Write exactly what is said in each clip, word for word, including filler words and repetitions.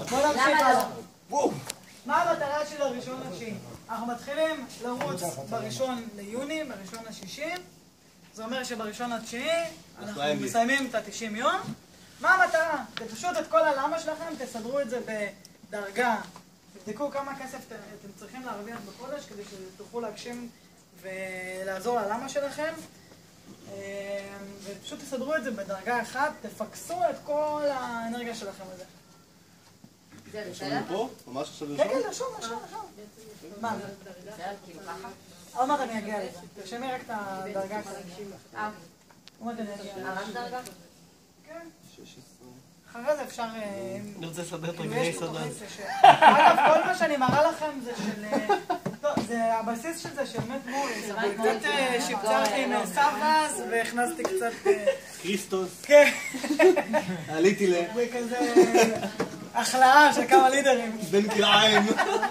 בואו נמשיך הלאה. מה המטרה של הראשון לתשיעי? אנחנו מתחילים לרוץ בראשון ליוני, בראשון לשישי. זה אומר שבראשון לתשיעי אנחנו מסיימים את ה-תשעים יום. מה המטרה? תפשוט את כל הלמה שלכם, תסדרו את זה בדרגה. תבדקו כמה כסף אתם צריכים להרוויח בחודש כדי שתוכלו להגשים ולעזור ללמה שלכם. ופשוט תסדרו את זה בדרגה אחת, תפקסו את כל האנרגיה שלכם על זה. זה בסדר? פה? ממש עכשיו כן, כן, לשום, לשום, לשום. מה? עוד מעט אני אגיע לזה. תרשמי רק את הדרגה כזאת. אה. עוד מעט אני אגיע לזה. הרב דרגה? כן. שש עשרה. אחרי זה אפשר... אני רוצה לסדר את רגלי סדרן. אגב, כל מה שאני מראה לכם זה של... זה הבסיס של זה של מת מורי. קצת שיפצרתי עם סבאז והכנסתי קצת... קריסטוס. כן. עליתי ל... וכזה... החלאה של כמה לידרים. בין כלאיים.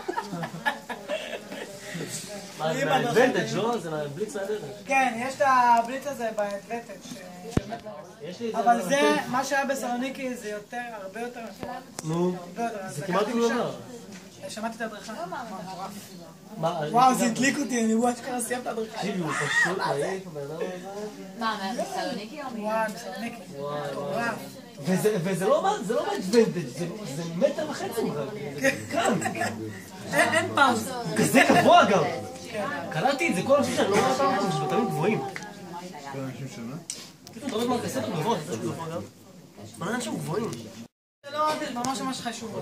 מה, זה מהאדוונטג' לא? זה מהבליץ מהאדוונטג'. כן, יש את הבליץ הזה באדוונטג'. אבל זה, מה שהיה בסלוניקי זה יותר, הרבה יותר מפורט. נו, זה כמעט לא דבר. שמעתי את הדרכה. וואו, זה הדליק אותי, אני וואט שכרה סיימת את הדרכה. תקשיבי, הוא פשוט מעיף, הבן אדם הזה. מה, בסלוניקי או מי? וואי, בסלוניקי. וואו. וזה לא באדוונטג', זה מטר וחצי ממך. זה כאן. אין פאוז. כזה גבוה גם. קראתי את זה כל השנה, לא רואה פעם, זה בתמים גבוהים. כל אנשים שנה? אתה רואה מה, כסף גבוה, זה גבוה גם. מה אין שם גבוהים? זה לא ממש ממש חשוב.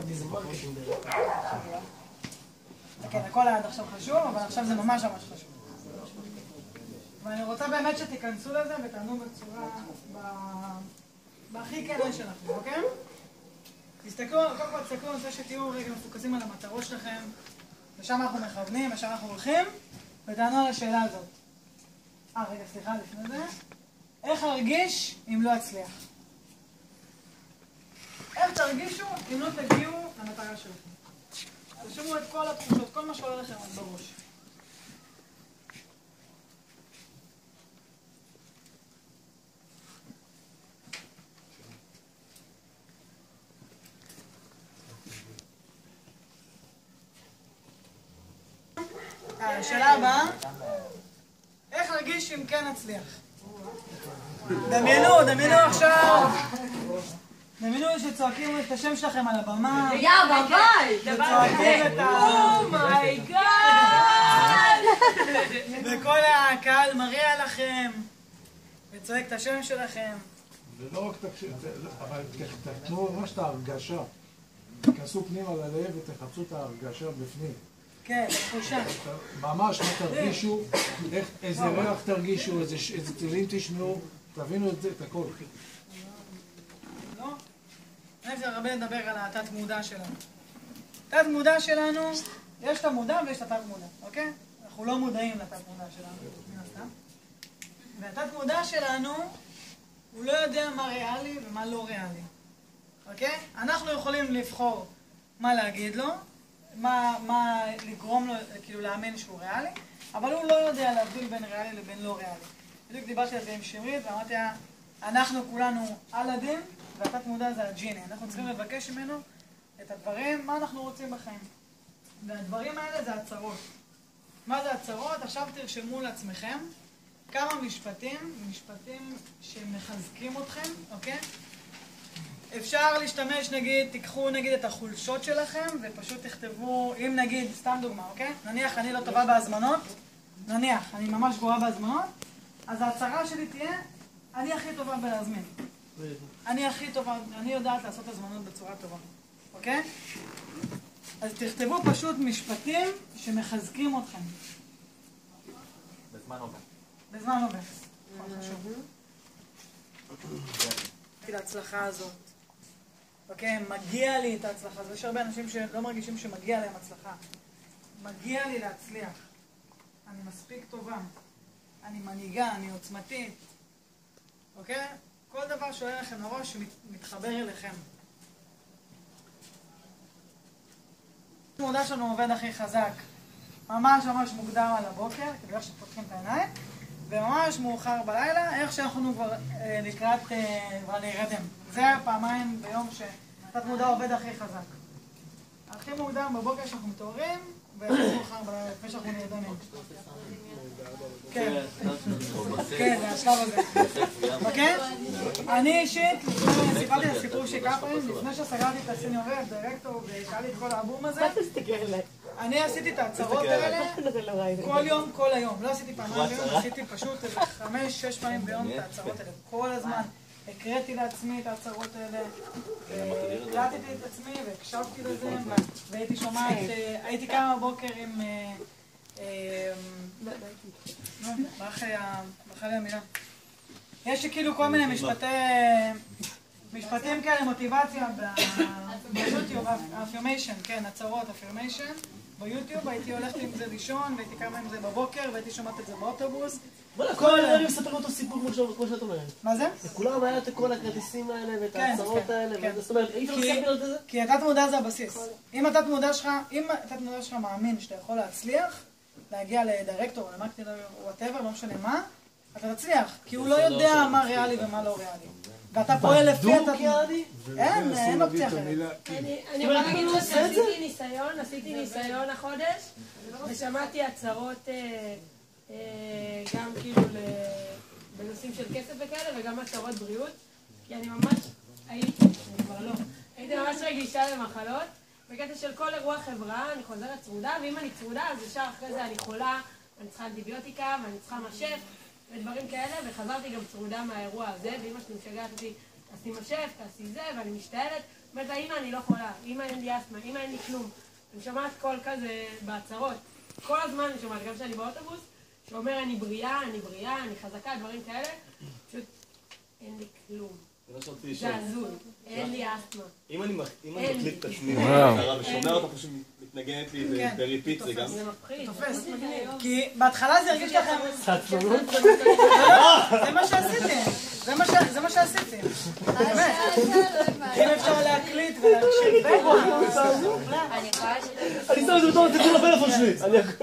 כן, הכל היה עד עכשיו חשוב, אבל עכשיו זה ממש ממש חשוב. ואני רוצה באמת שתיכנסו לזה ותענו בצורה... בהכי כדאי שלכם, אוקיי? תסתכלו, כל כך תסתכלו על זה שתהיו רגע מפוקסים על המטרות שלכם, ושם אנחנו מכוונים, ושם אנחנו הולכים, ותענו על השאלה הזאת. אה, רגע, סליחה, לפני זה. איך ארגיש אם לא אצליח? איך תרגישו אם לא תגיעו למטרה שלכם? תשמעו את כל התחושות, כל מה שעולה לכם בראש. השאלה הבאה, איך נרגיש אם כן נצליח? דמיינו, דמיינו עכשיו, דמיינו שצועקים את השם שלכם על הבמה, יא בבית! וצועקים את ה... אומייגאד! וכל הקהל מריע לכם, וצועק את השם שלכם. ולא רק תקשיב, אבל תתנו ממש את ההרגשה. תכנסו פנימה ללב ותחפשו את ההרגשה בפנים. כן, תחושה. ממש מה תרגישו, איזה ריח תרגישו, איזה צלילים תשמעו, תבינו את זה, את הכל. לא? אני רוצה הרבה לדבר על התת מודע שלנו. תת מודע שלנו, יש את המודע ויש את התת מודע, אוקיי? אנחנו לא מודעים לתת מודע שלנו, מן הסתם. והתת מודע שלנו, הוא לא יודע מה ריאלי ומה לא ריאלי, אוקיי? אנחנו יכולים לבחור מה להגיד לו, מה, מה לגרום לו, כאילו להאמין שהוא ריאלי, אבל הוא לא יודע להבדיל בין ריאלי לבין לא ריאלי. בדיוק דיברתי על זה עם שמרית ואמרתי לה, אנחנו כולנו על הדין, והתת מודע זה הג'יני. אנחנו צריכים לבקש ממנו את הדברים, מה אנחנו רוצים בחיים. והדברים האלה זה הצהרות. מה זה הצהרות? עכשיו תרשמו לעצמכם כמה משפטים, משפטים שמחזקים אתכם, אוקיי? אפשר להשתמש, נגיד, תיקחו נגיד את החולשות שלכם ופשוט תכתבו, אם נגיד, סתם דוגמה, אוקיי? נניח אני לא טובה בהזמנות, נניח, אני ממש גרועה בהזמנות, אז ההצהרה שלי תהיה, אני הכי טובה בלהזמין. אני הכי טובה, אני יודעת לעשות הזמנות בצורה טובה, אוקיי? אז תכתבו פשוט משפטים שמחזקים אתכם. בזמן עובר. בזמן עובר. חשוב. להצלחה הזאת. אוקיי, מגיע לי את ההצלחה. יש הרבה אנשים שלא מרגישים שמגיע להם הצלחה. מגיע לי להצליח. אני מספיק טובה. אני מנהיגה, אני עוצמתית. אוקיי? כל דבר שעולה לכם לראש מתחבר אליכם. המודע שלנו עובד הכי חזק. ממש ממש מוקדם על הבוקר, כאילו איך שפותחים את העיניים. וממש מאוחר בלילה, איך שאנחנו כבר אה, לקראת אה, כבר להירדם. זה פעמיים ביום שתת מודע עובד הכי חזק. הכי מוקדם בבוקר שאנחנו מתעוררים, והכי מאוחר בלילה, לפני שאנחנו נרדמים. כן, כן, זה השלב הזה. אוקיי? אני אישית, סיפרתי את הסיפור שלי כמה פעמים, לפני שסגרתי את הסיניוריה, דירקטור, ושהיה לי את כל האלבום הזה, אני עשיתי את ההצהרות האלה כל יום, כל היום. לא עשיתי פעמיים ביום, עשיתי פשוט איזה חמש, שש פעמים ביום את ההצהרות האלה. כל הזמן הקראתי לעצמי את ההצהרות האלה, הקלטתי את עצמי והקשבתי לזה, והייתי שומעת, הייתי קמה בבוקר עם... ברח לי המילה. יש לי כאילו כל מיני משפטי... משפטים כאלה, מוטיבציה ביוטיוב, אפירמיישן, כן, הצהרות, אפירמיישן. ביוטיוב הייתי הולכת עם זה לישון, והייתי קמה עם זה בבוקר, והייתי שומעת את זה באוטובוס. בוא'נה, כל אני מספר אותו סיפור כמו שאת אומרת. מה זה? לכולם היה את כל הכרטיסים האלה ואת ההצהרות האלה, זאת אומרת, אי אפשר לספר את זה? כי התת מודע זה הבסיס. אם התת מודע שלך, אם התת מודע שלך מאמין שאתה יכול להצליח, להגיע לדירקטור, למקטי, וואטאבר, לא משנה מה, אתה תצליח, כי הוא לא יודע מה ריאלי ומה לא ריאלי. ואתה פועל לפי התת מודע. אין, אין אופציה אחרת. אני יכולה להגיד שעשיתי ניסיון, עשיתי ניסיון החודש, ושמעתי הצהרות גם כאילו בנושאים של כסף וכאלה, וגם הצהרות בריאות, כי אני ממש הייתי, אני כבר לא, הייתי ממש רגישה למחלות, בקטע של כל אירוע חברה, אני חוזרת צרודה, ואם אני צרודה, אז ישר אחרי זה אני חולה, אני צריכה אנטיביוטיקה, ואני צריכה משף, ודברים כאלה, וחזרתי גם צרודה מהאירוע הזה, ואמא שלי משגעת אותי, תעשי משף, תעשי זה, ואני משתעלת, אומרת לה, אמא, אני לא חולה, אמא, אין לי אסתמה, אמא, אין לי כלום. אני שומעת קול כזה בהצהרות, כל הזמן אני שומעת, גם כשאני באוטובוס, שאומר, אני בריאה, אני בריאה, אני חזקה, דברים כאלה, פשוט אין לי כלום. זה הזוי, אין לי אסתמה. אם אני מקליט את עצמי בהתחלה ושומע אותה פשוט מתנגנת לי בריפיט, זה גם... זה מפחיד. תופס. כי בהתחלה זה הרגיש לכם... זה מה שעשיתם. זה מה שעשיתם. באמת. אם אפשר להקליט ולהקשיב... אני יכולה לשתף. אני שם את זה בתור הציבור לפלאפון שלי.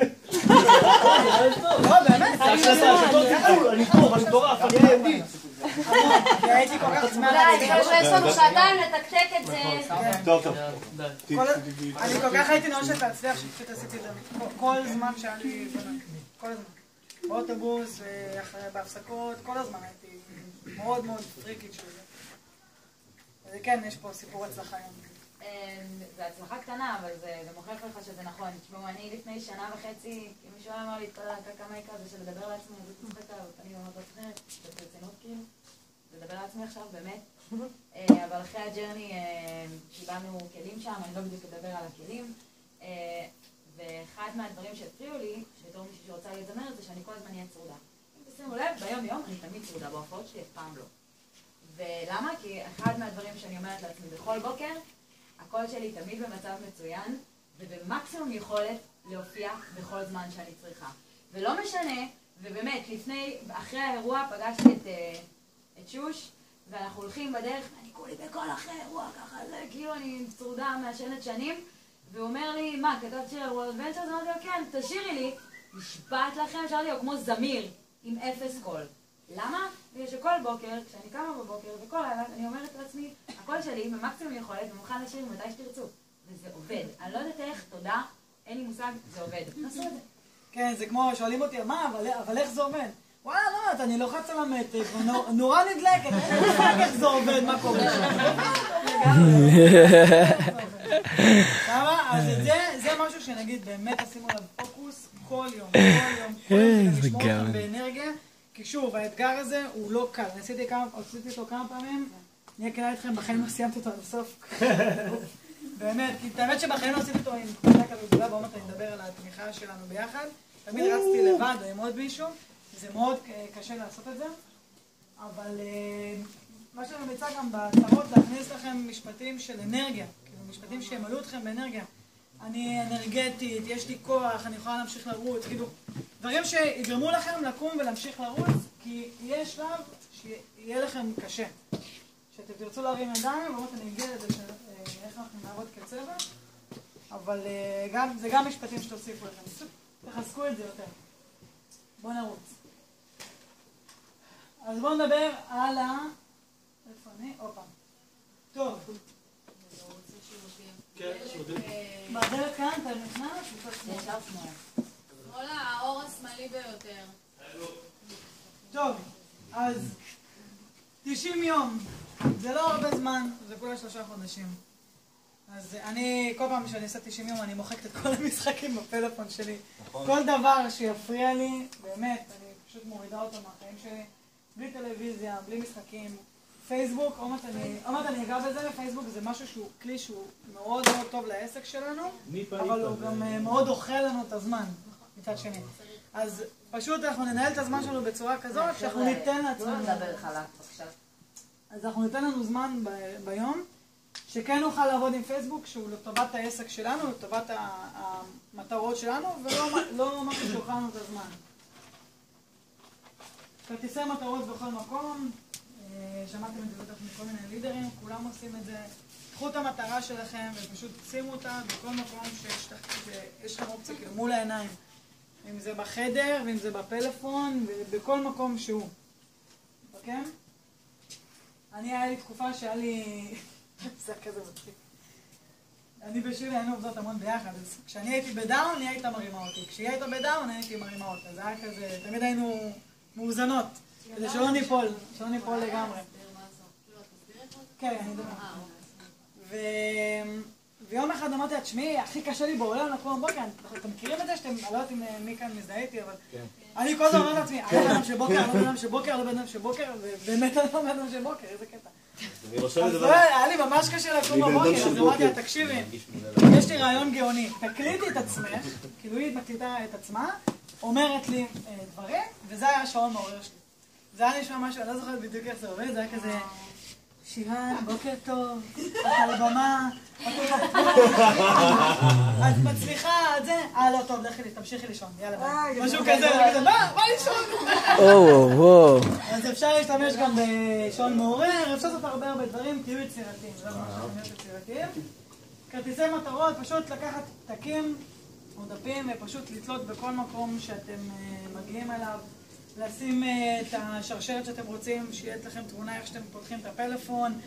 לא, באמת. אני טוב, אני מטורף, אני אהמדי. כי הייתי כל כך צמאה די, יש לנו שעתיים לתקתק את זה. טוב, טוב. אני כל כך הייתי נואשת להצליח שפשוט עשיתי את זה כל זמן שהיה לי בנק. כל הזמן. באוטובוס, בהפסקות, כל הזמן הייתי מאוד מאוד פריקית של זה. וכן, יש פה סיפור הצלחה היום. זה הצלחה קטנה, אבל זה מוכיח לך שזה נכון. תשמעו, אני לפני שנה וחצי, אם מישהו היה אמר לי, כמה יקרה זה של לדבר לעצמי, אז זה צוחקה, ואני אומרת לעצמי, זה ברצינות כאילו, לדבר לעצמי עכשיו, באמת. אבל אחרי הג'רני קיבלנו כלים שם, אני לא בדיוק אדבר על הכלים, ואחד מהדברים שהפריעו לי, בתור מישהו שרוצה להתזמר, זה שאני כל הזמן אהיה צרודה. אם תשימו לב, ביום יום אני תמיד צרודה, בהופעות שלי אף פעם לא. ולמה? כי אחד מהדברים שאני אומרת לעצמי בכל בוקר, הקול שלי תמיד במצב מצוין, ובמקסימום יכולת להופיע בכל זמן שאני צריכה. ולא משנה, ובאמת, לפני, אחרי האירוע פגשתי את, את שוש, ואנחנו הולכים בדרך, אני כולי בכל אחרי האירוע, ככה, זה כאילו אני צרודה מעשנת שנים, והוא אומר לי, מה, כתבת שיר אירוע אדוונצ'ר? אז אמרתי לו, כן, תשאירי לי, נשבעת לכם, שאלתי לו, כמו זמיר, עם אפס קול. למה? בגלל שכל בוקר, כשאני קמה בבוקר וכל לילה, אני אומרת לעצמי, הקול שלי במקסימום יכולת ומוכן לשיר מתי שתרצו. וזה עובד. אני לא יודעת איך, תודה, אין לי מושג, זה עובד. נעשו את זה. כן, זה כמו, שואלים אותי, מה, אבל איך זה עובד? וואלה, לא, אני לוחץ על המתק, נורא נדלקת, אין לי מושג איך זה עובד, מה קורה שם. אז זה משהו שנגיד, באמת עשינו עליו פוקוס כל יום, כל יום, כל יום, לשמור אותם באנרגיה. כי שוב, האתגר הזה הוא לא קל. אני עשיתי אותו כמה פעמים, אני אקנה איתכם, בחיים לא סיימתי אותו עד הסוף. באמת, כי האמת שבחיים לא עשיתי אותו עם קבוצה כרגולה, בעומת אני מדבר על התמיכה שלנו ביחד. תמיד רצתי לבד או עם עוד מישהו, זה מאוד קשה לעשות את זה. אבל מה שאני מציע גם בהצהרות, להכניס לכם משפטים של אנרגיה, כאילו משפטים שימלאו אתכם באנרגיה. אני אנרגטית, יש לי כוח, אני יכולה להמשיך לרוץ, כאילו, דברים שיגרמו לכם לקום ולהמשיך לרוץ, כי יהיה שלב שיהיה לכם קשה. שאתם תרצו להרים ידיים, באמת אני אגיע לזה איך אנחנו נעבוד כצוות, אבל גם, זה גם משפטים שתוסיפו לכם, תחזקו את זה יותר. בואו נרוץ. אז בואו נדבר על ה... איפה אני? אופה. טוב. כן, שירותים. שמאלה, האור השמאלי ביותר. טוב, אז תשעים יום, זה לא הרבה זמן, זה כולה שלושה חודשים. אז אני, כל פעם שאני עושה תשעים יום, אני מוחקת את כל המשחקים בפלאפון שלי. כל דבר שיפריע לי, באמת, אני פשוט מורידה אותו מהחיים שלי. בלי טלוויזיה, בלי משחקים. פייסבוק, עוד מעט אני אגע בזה, פייסבוק זה משהו שהוא כלי שהוא מאוד מאוד טוב לעסק שלנו, אבל הוא גם מאוד אוכל לנו את הזמן, מצד שני. אז פשוט אנחנו ננהל את הזמן שלנו בצורה כזאת, שאנחנו ניתן לעצמנו. אז אנחנו ניתן לנו זמן ביום, שכן נוכל לעבוד עם פייסבוק, שהוא לטובת העסק שלנו, לטובת המטרות שלנו, ולא משהו שאוכל לנו את הזמן. כרטיסי מטרות בכל מקום, שמעתם את זה בטח מכל מיני לידרים, כולם עושים את זה. קחו את המטרה שלכם ופשוט שימו אותה בכל מקום שיש לכם אופציה כאילו מול העיניים. אם זה בחדר, ואם זה בפלאפון, ובכל מקום שהוא. אוקיי? אני, היה לי תקופה שהיה לי... זה כזה מצחיק. אני ושירי היינו עובדות המון ביחד, אז כשאני הייתי בדאון, היא הייתה מרימה אותי. כשהיא הייתה בדאון, הייתי מרימה אותה. זה היה כזה, תמיד היינו מאוזנות. כדי שלא ניפול, שלא ניפול לגמרי. כן, אני יודע. ויום אחד אמרתי לה, תשמעי, הכי קשה לי בעולם לקום בבוקר, אתם מכירים את זה שאתם, אני לא יודעת אם מי כאן מזדהה איתי, אבל אני כל הזמן אומרת לעצמי, אני לא בן אדם של בוקר, אני לא בן אדם של בוקר, אני לא בן אדם של בוקר, ובאמת אני לא בן אדם של בוקר, איזה קטע. אז היה לי ממש קשה לקום בבוקר, אז אמרתי לה, תקשיבי, יש לי רעיון גאוני, תקליטי את עצמך, כאילו היא מקליטה את עצמה, אומרת לי דברים, וזה היה השעון מעורר שלי. זה היה נשמע משהו, אני לא זוכרת בדיוק איך זה עובד, זה היה כזה... שירן, בוקר טוב, את על במה, את מצליחה, את זה, אה לא טוב, לכי לי, תמשיכי לישון, יאללה ביי. משהו כזה, מה, מה לישון? אז אפשר להשתמש גם בשעון מעורר, אפשר לעשות הרבה הרבה דברים, תהיו יצירתיים, זה מה שאתם להיות יצירתיים. כרטיסי מטרות, פשוט לקחת תקים או דפים ופשוט לתלות בכל מקום שאתם מגיעים אליו. לשים את השרשרת שאתם רוצים, שיהיה לכם תמונה איך שאתם פותחים את הפלאפון.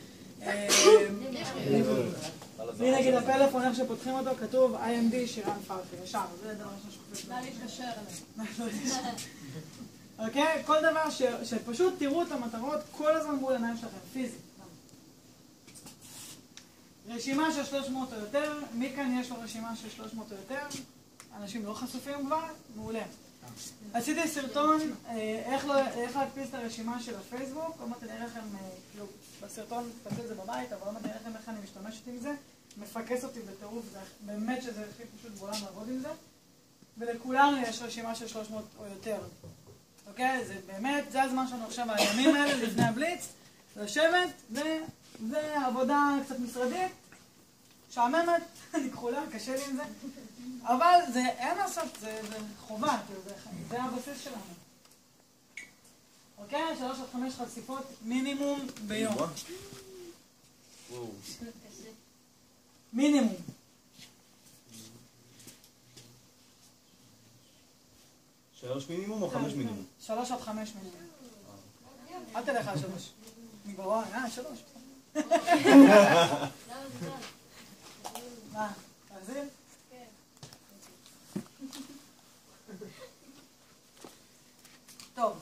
והנה נגיד הפלאפון, איך שפותחים אותו, כתוב איי אם די שירן פרחי, ישר, זה דבר ששקופת. נא להתקשר אליי. אוקיי? כל דבר שפשוט תראו את המטרות כל הזמן מול עיניים שלכם, פיזית. רשימה של שלוש מאות או יותר, מי כאן יש לו רשימה של שלוש מאות או יותר? אנשים לא חשופים כבר? מעולה. עשיתי סרטון איך להדפיס את הרשימה של הפייסבוק, עוד מעט אני אראה לכם, כאילו, בסרטון תעשו את זה בבית, אבל עוד מעט אני אראה לכם איך אני משתמשת עם זה, מפקס אותי בטירוף, זה באמת שזה הכי פשוט בעולם לעבוד עם זה, ולכולנו יש רשימה של שלוש מאות או יותר. אוקיי? זה באמת, זה הזמן שלנו עכשיו, הימים האלה לפני הבליץ, לשבת, זה עבודה קצת משרדית, שעממת, אני כחולה, קשה לי עם זה. אבל זה, אין לעשות, זה, זה חובה, זה, זה הבסיס שלנו. אוקיי? שלוש עד חמש חשיפות מינימום ביום. מינימום. שלוש מינימום או חמש מינימום? שלוש עד חמש מינימום. אל תלך על שלוש. אני כבר רואה, אה, שלוש. מה? תעזיר? טוב,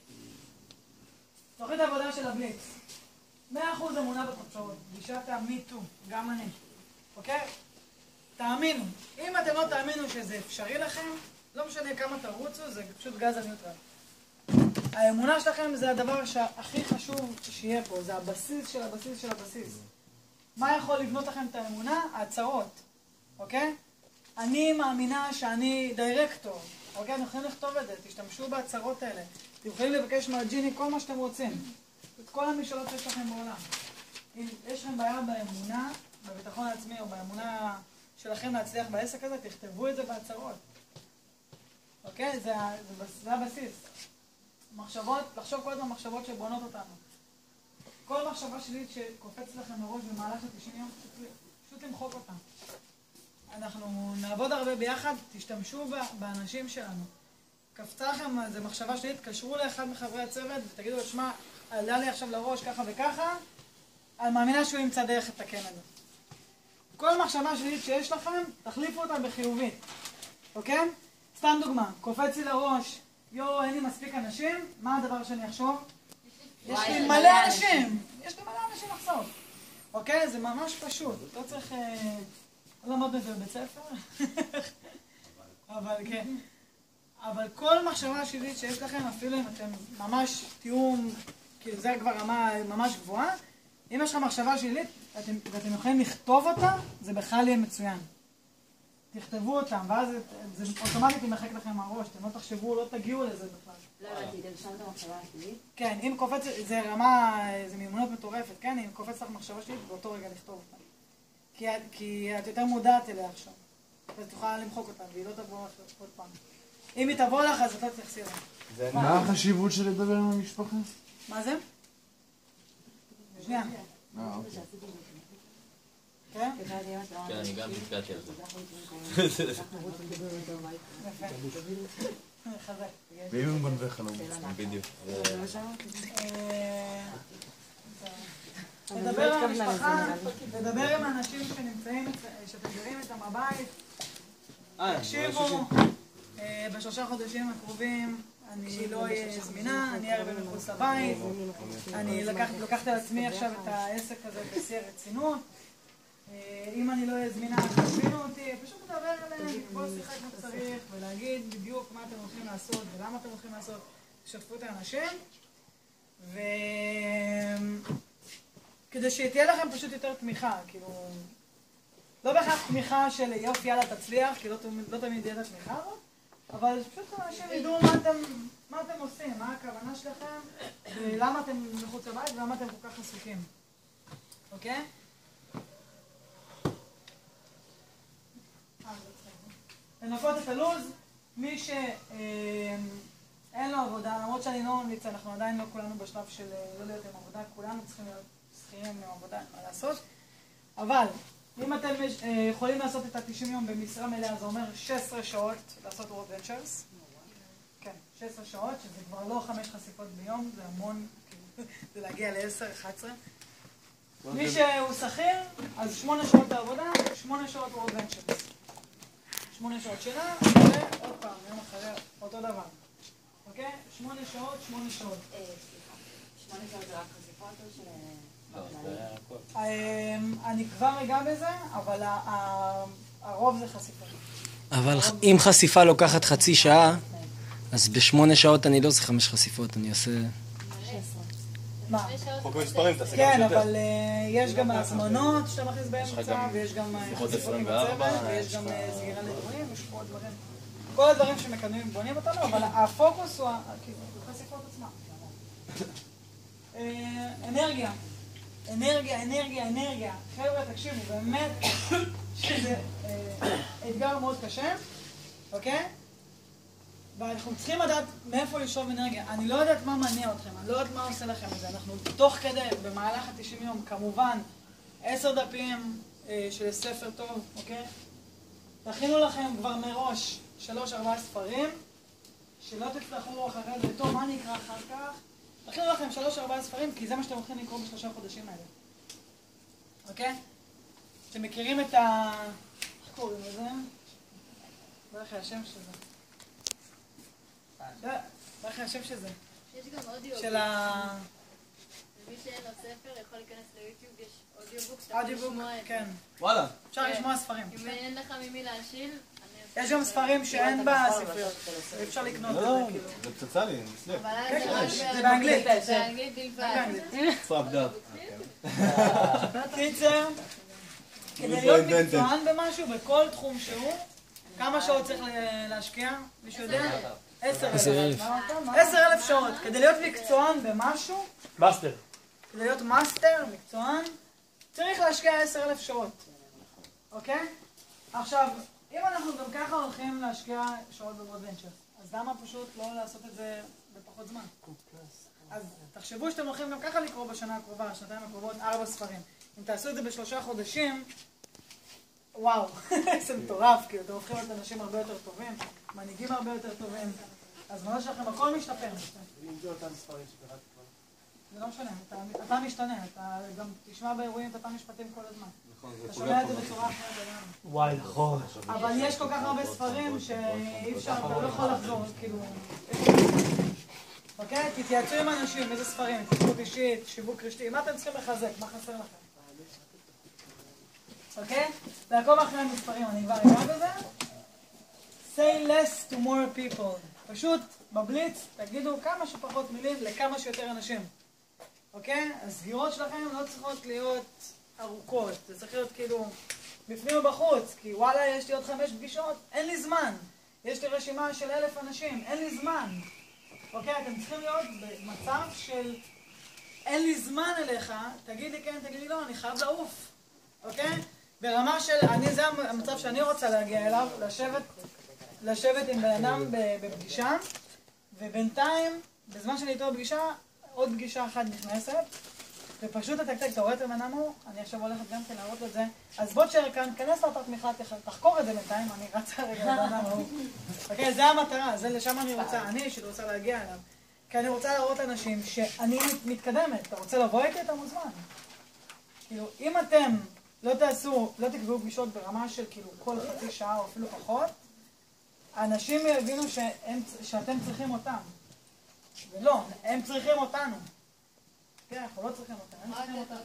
תוכנית העבודה של הבליץ, מאה אחוז אמונה בתוצאות, גישת המיטו, גם אני, אוקיי? תאמינו, אם אתם לא תאמינו שזה אפשרי לכם, לא משנה כמה תרוצו, זה פשוט גז הניוטרל. האמונה שלכם זה הדבר שהכי חשוב שיהיה פה, זה הבסיס של הבסיס של הבסיס. מה יכול לבנות לכם את האמונה? ההצהרות, אוקיי? אני מאמינה שאני דירקטור. אוקיי, אתם יכולים לכתוב את זה, תשתמשו בהצהרות האלה. אתם יכולים לבקש מהג'יני כל מה שאתם רוצים. את כל המשאלות שיש לכם בעולם. אם יש לכם בעיה באמונה, בביטחון העצמי או באמונה שלכם להצליח בעסק הזה, תכתבו את זה בהצהרות. אוקיי? זה, זה, זה הבסיס. מחשבות, לחשוב כל הזמן מחשבות שבונות אותנו. כל מחשבה שלילית שקופץ לכם מראש במהלך ה-תשעים יום, פשוט למחוק אותה. אנחנו נעבוד הרבה ביחד, תשתמשו באנשים שלנו. קפצה לכם איזו מחשבה שלילית, תתקשרו לאחד מחברי הצוות ותגידו לו, שמע, עלה לי עכשיו לראש ככה וככה, אני מאמינה שהוא ימצא דרך לתקן את זה. כל מחשבה שלילית שיש לכם, תחליפו אותה בחיובית, אוקיי? סתם דוגמה, קופץ לי לראש, יו, אין לי מספיק אנשים, מה הדבר שאני אחשוב? יש לי מלא אנשים, יש לי מלא אנשים לחשוב, אוקיי? זה ממש פשוט, לא צריך ללמוד את זה בבית ספר, אבל כן. אבל כל מחשבה שלילית שיש לכם, אפילו אם אתם ממש תהיו, כאילו זה כבר רמה ממש גבוהה, אם יש לכם מחשבה שלילית ואתם יכולים לכתוב אותה, זה בכלל יהיה מצוין. תכתבו אותם, ואז זה אוטומטית ימחק לכם מהראש, אתם לא תחשבו, לא תגיעו לזה בכלל. לא הבנתי, תרשום את המחשבה השלילית? כן, אם קופץ, זה רמה, זה מיומנות מטורפת, כן? אם קופץ לך מחשבה שלילית, באותו רגע לכתוב אותה. כי את יותר מודעת אליה עכשיו. אז את יכולה למחוק אותה, והיא לא תבוא לך עוד פעם. אם היא תבוא לך, אז אתה תחסיר לה. מה החשיבות של לדבר עם המשפחה? מה זה? שנייה. אה, אוקיי. כן? כן, אני גם נתקעתי על זה. ואם הוא מנווה חלום. בדיוק. לדבר עם המשפחה, לדבר עם האנשים שנמצאים, שאתם גרים איתם בבית. תקשיבו, בשלושה חודשים הקרובים אני לא אהיה זמינה, אני אהיה הרבה מחוץ לבית. אני לקחתי על עצמי עכשיו את העסק הזה בשיא הרצינות. אם אני לא אהיה זמינה, תבינו אותי, פשוט לדבר עליהם, לקבוע שיחה כמו צריך, ולהגיד בדיוק מה אתם הולכים לעשות ולמה אתם הולכים לעשות, שתפו את האנשים, וכדי שתהיה לכם פשוט יותר תמיכה, כאילו, לא בהכרח תמיכה של יופי יאללה תצליח, כי לא תמיד יהיה את התמיכה הזאת, אבל פשוט אנשים ידעו מה אתם עושים, מה הכוונה שלכם, ולמה אתם מחוץ לבית ולמה אתם כל כך עסוקים, אוקיי? לנקות את הלוז, מי שאין לו עבודה, למרות שאני לא ממליצה, אנחנו עדיין לא כולנו בשלב של לא להיות עם עבודה, כולנו צריכים להיות שכירים עם עבודה, מה לעשות. אבל אם אתם יכולים לעשות את ה-תשעים יום במשרה מלאה, זה אומר שש עשרה שעות לעשות World Ventures. כן, שש עשרה שעות, שזה כבר לא חמש חשיפות ביום, זה המון, זה להגיע ל-עשר אחת עשרה. מי שהוא שכיר, אז שמונה שעות בעבודה, שמונה שעות World Ventures. שמונה שעות שלה, ועוד פעם, יום אחרי, אותו דבר. אוקיי? שמונה שעות, שמונה שעות. שמונה שעות זה רק חשיפות או של... לא, זה הכל. אני כבר אגע בזה, אבל הרוב זה חשיפות. אבל אם חשיפה לוקחת חצי שעה, אז בשמונה שעות אני לא עושה חמש חשיפות, אני עושה... מה? חוק המספרים, תעשה גם כן, שיותר. אבל יש גם הזמנות שאתה מכניס באמצע, ויש גם חשיפות עם הצוות, ויש גם סגירה לדברים, יש פה דברים. כל הדברים שמקדמים בונים אותנו, אבל הפוקוס הוא החשיפות עצמם. אנרגיה. אנרגיה, אנרגיה, אנרגיה. חבר'ה, תקשיבו, באמת שזה אתגר מאוד קשה, אוקיי? ואנחנו צריכים לדעת מאיפה לשאוב אנרגיה. אני לא יודעת מה מניע אתכם, אני לא יודעת מה עושה לכם את זה. אנחנו תוך כדי, במהלך ה-תשעים יום, כמובן, עשר דפים אה, של ספר טוב, אוקיי? תכינו לכם כבר מראש שלוש ארבעה ספרים, שלא תצטרכו אחרי זה, טוב, מה אני אקרא אחר כך? תכינו לכם שלוש ארבעה ספרים, כי זה מה שאתם הולכים לקרוא בשלושה חודשים האלה. אוקיי? אתם מכירים את ה... איך קוראים לזה? לא איך השם של זה. לא, לא איך השם של זה. יש גם אודיו. של ה... ומי שאין לו ספר יכול להיכנס ליוטיוב, יש אודיובוק שאתה יכול אודיובוק, לשמוע את זה. כן. וואלה. אפשר לשמוע ספרים. אם אין לך ממי להשיל, יש גם ספרים שאין בספריות. אפשר לקנות את לא, זה, כאילו. זה פצצה לי, מסלק. אבל אז זה באנגלית. באנגלית בלבד. פאבדה. קיצר, כדי להיות מקצוען במשהו, בכל תחום שהוא, כמה שעות צריך להשקיע? מישהו יודע? עשר אלף. עשר אלף שעות. כדי להיות מקצוען במשהו, מאסטר. כדי להיות מאסטר, מקצוען, צריך להשקיע עשר אלף שעות. אוקיי? עכשיו, אם אנחנו גם ככה הולכים להשקיע שעות ב-World Ventures, אז למה פשוט לא לעשות את זה בפחות זמן? אז תחשבו שאתם הולכים גם ככה לקרוא בשנה הקרובה, שנתיים הקרובות, ארבע ספרים. אם תעשו את זה בשלושה חודשים, וואו, זה מטורף, כאילו, אתם הופכים להיות אנשים הרבה יותר טובים, מנהיגים הרבה יותר טובים, אז ממש לכם הכל משתפר. אם זה אותם ספרים שקראתי כבר. זה לא משנה, אתה, אתה משתנה, אתה גם תשמע באירועים את אותם משפטים כל הזמן. אתה שומע את זה בצורה אחרת לגמרי. וואי, נכון. אבל יש כל כך הרבה ספרים שאי אפשר, אתה לא יכול לחזור, כאילו... אוקיי? תתייעצו עם אנשים, איזה ספרים, התפתחות אישית, שיווק רשתי, מה אתם צריכים לחזק? מה חסר לכם? אוקיי? לעקוב אחרי המספרים, אני כבר אגע בזה. Say less to more people. פשוט, בבליץ, תגידו כמה שפחות מילים לכמה שיותר אנשים. אוקיי? הסגירות שלכם לא צריכות להיות ארוכות. זה צריך להיות כאילו בפנים ובחוץ. כי וואלה, יש לי עוד חמש פגישות, אין לי זמן. יש לי רשימה של אלף אנשים, אין לי זמן. אוקיי? אתם צריכים להיות במצב של אין לי זמן אליך, תגיד לי כן, תגיד לי לא, אני חייב לעוף. אוקיי? ברמה של, אני, זה המצב שאני רוצה להגיע אליו, לשבת, לשבת עם בן אדם בפגישה, ובינתיים, בזמן שאני איתו בפגישה, עוד פגישה אחת נכנסת, ופשוט התקתק, אתה רואה את הבן אדם הוא, אני עכשיו הולכת גם כן להראות לו את זה, אז בוא תשאר כאן, כנס לאתר תמיכה, תחקור את זה בינתיים, אני רצה רגע לבן אדם ההוא. אוקיי, זה המטרה, זה לשם אני רוצה, אני אישית רוצה להגיע אליו, כי אני רוצה להראות לאנשים שאני מתקדמת, אתה רוצה לבוא איתי, אתה מוזמן. כאילו, אם אתם לא תעשו, לא תקבעו פגישות ברמה של כאילו כל חצי שעה או אפילו פחות, האנשים יבינו שהם, שאתם צריכים אותם. ולא, הם צריכים אותנו. כן, אנחנו לא צריכים אותם, הם צריכים אותנו.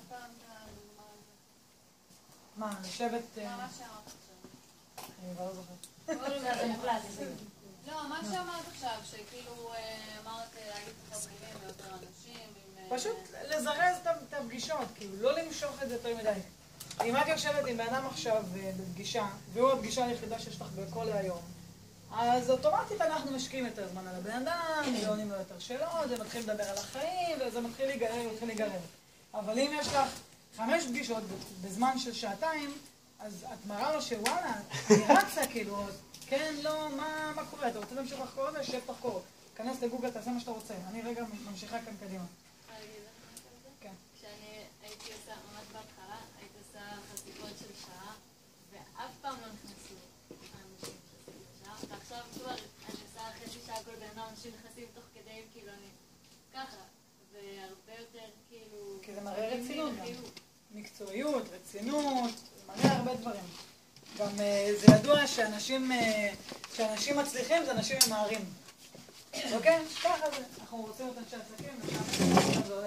מה, לשבת... מה שאמרת עכשיו? אני כבר לא זוכרת. לא, מה שאמרת עכשיו, שכאילו אמרת להגיד פחות מילים ויותר אנשים. פשוט לזרז את הפגישות, כאילו, לא למשוך את זה יותר מדי. אם את יושבת עם בן אדם עכשיו בפגישה, והוא הפגישה היחידה שיש לך בכל היום, אז אוטומטית אנחנו משקיעים יותר זמן על הבן אדם, ועונים לו יותר שאלות, זה מתחיל לדבר על החיים, וזה מתחיל להיגרר, מתחיל להיגרר. אבל אם יש לך חמש פגישות בזמן של שעתיים, אז את מראה לו שוואלה, אני רצה כאילו, כן, לא, מה, מה קורה? אתה רוצה להמשיך לחקור את זה? שב תחקור. כנס לגוגל, תעשה מה שאתה רוצה. אני רגע ממשיכה כאן קדימה. כשאני הייתי עושה, ממש בהתחלה, הייתי עושה חשיפות של שעה, ואף פעם לא נכנסו האנשים חשיפות שעה, ועכשיו כבר אני עושה חצי שעה כל בן אדם, אנשים נכנסים תוך כדי, כאילו אני ככה, והרבה יותר כאילו... כי זה מראה רצינות גם. מקצועיות, רצינות, מראה הרבה דברים. גם זה ידוע שאנשים, שאנשים מצליחים זה אנשים ממהרים. אוקיי? ככה זה. אנחנו רוצים את אנשי עסקים, ושם זה הולך.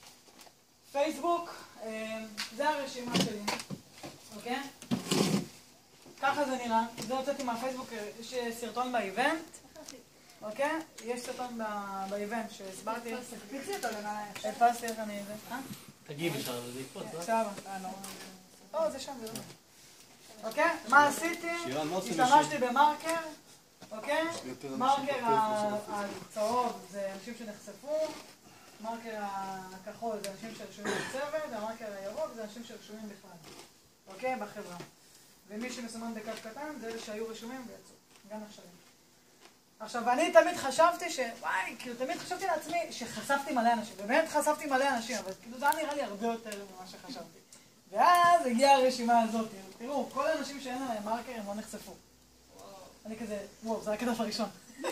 פייסבוק, זה הרשימה שלי, אוקיי? ככה זה נראה. זה הוצאתי מהפייסבוק, יש סרטון באיבנט, אוקיי? יש סרטון באיבנט שהסברתי. תקפיצי אותו למעלה. הדפסתי איך אני... תגיבי שם, זה יקפוץ, לא? עכשיו, לא, זה שם, זה לא. אוקיי? מה עשיתי? השתמשתי במרקר, אוקיי? מרקר הצהוב זה אנשים שנחשפו, מרקר הכחול זה אנשים שרשומים בצוות, והמרקר הירוק זה אנשים שרשומים בכלל, אוקיי? בחברה. ומי שמסומן בקו קטן זה אלה שהיו רשומים ויצאו, גם נחשבים. עכשיו, אני תמיד חשבתי ש... וואי, כאילו, תמיד חשבתי לעצמי שחשפתי מלא אנשים, ובאמת חשפתי מלא אנשים, אבל כאילו זה היה נראה לי הרבה יותר ממה שחשבתי. ואז הגיעה הרשימה הזאת, תראו, כל האנשים שאין עליהם מרקר הם לא נחשפו. אני כזה, וואו, זה הכדף הראשון.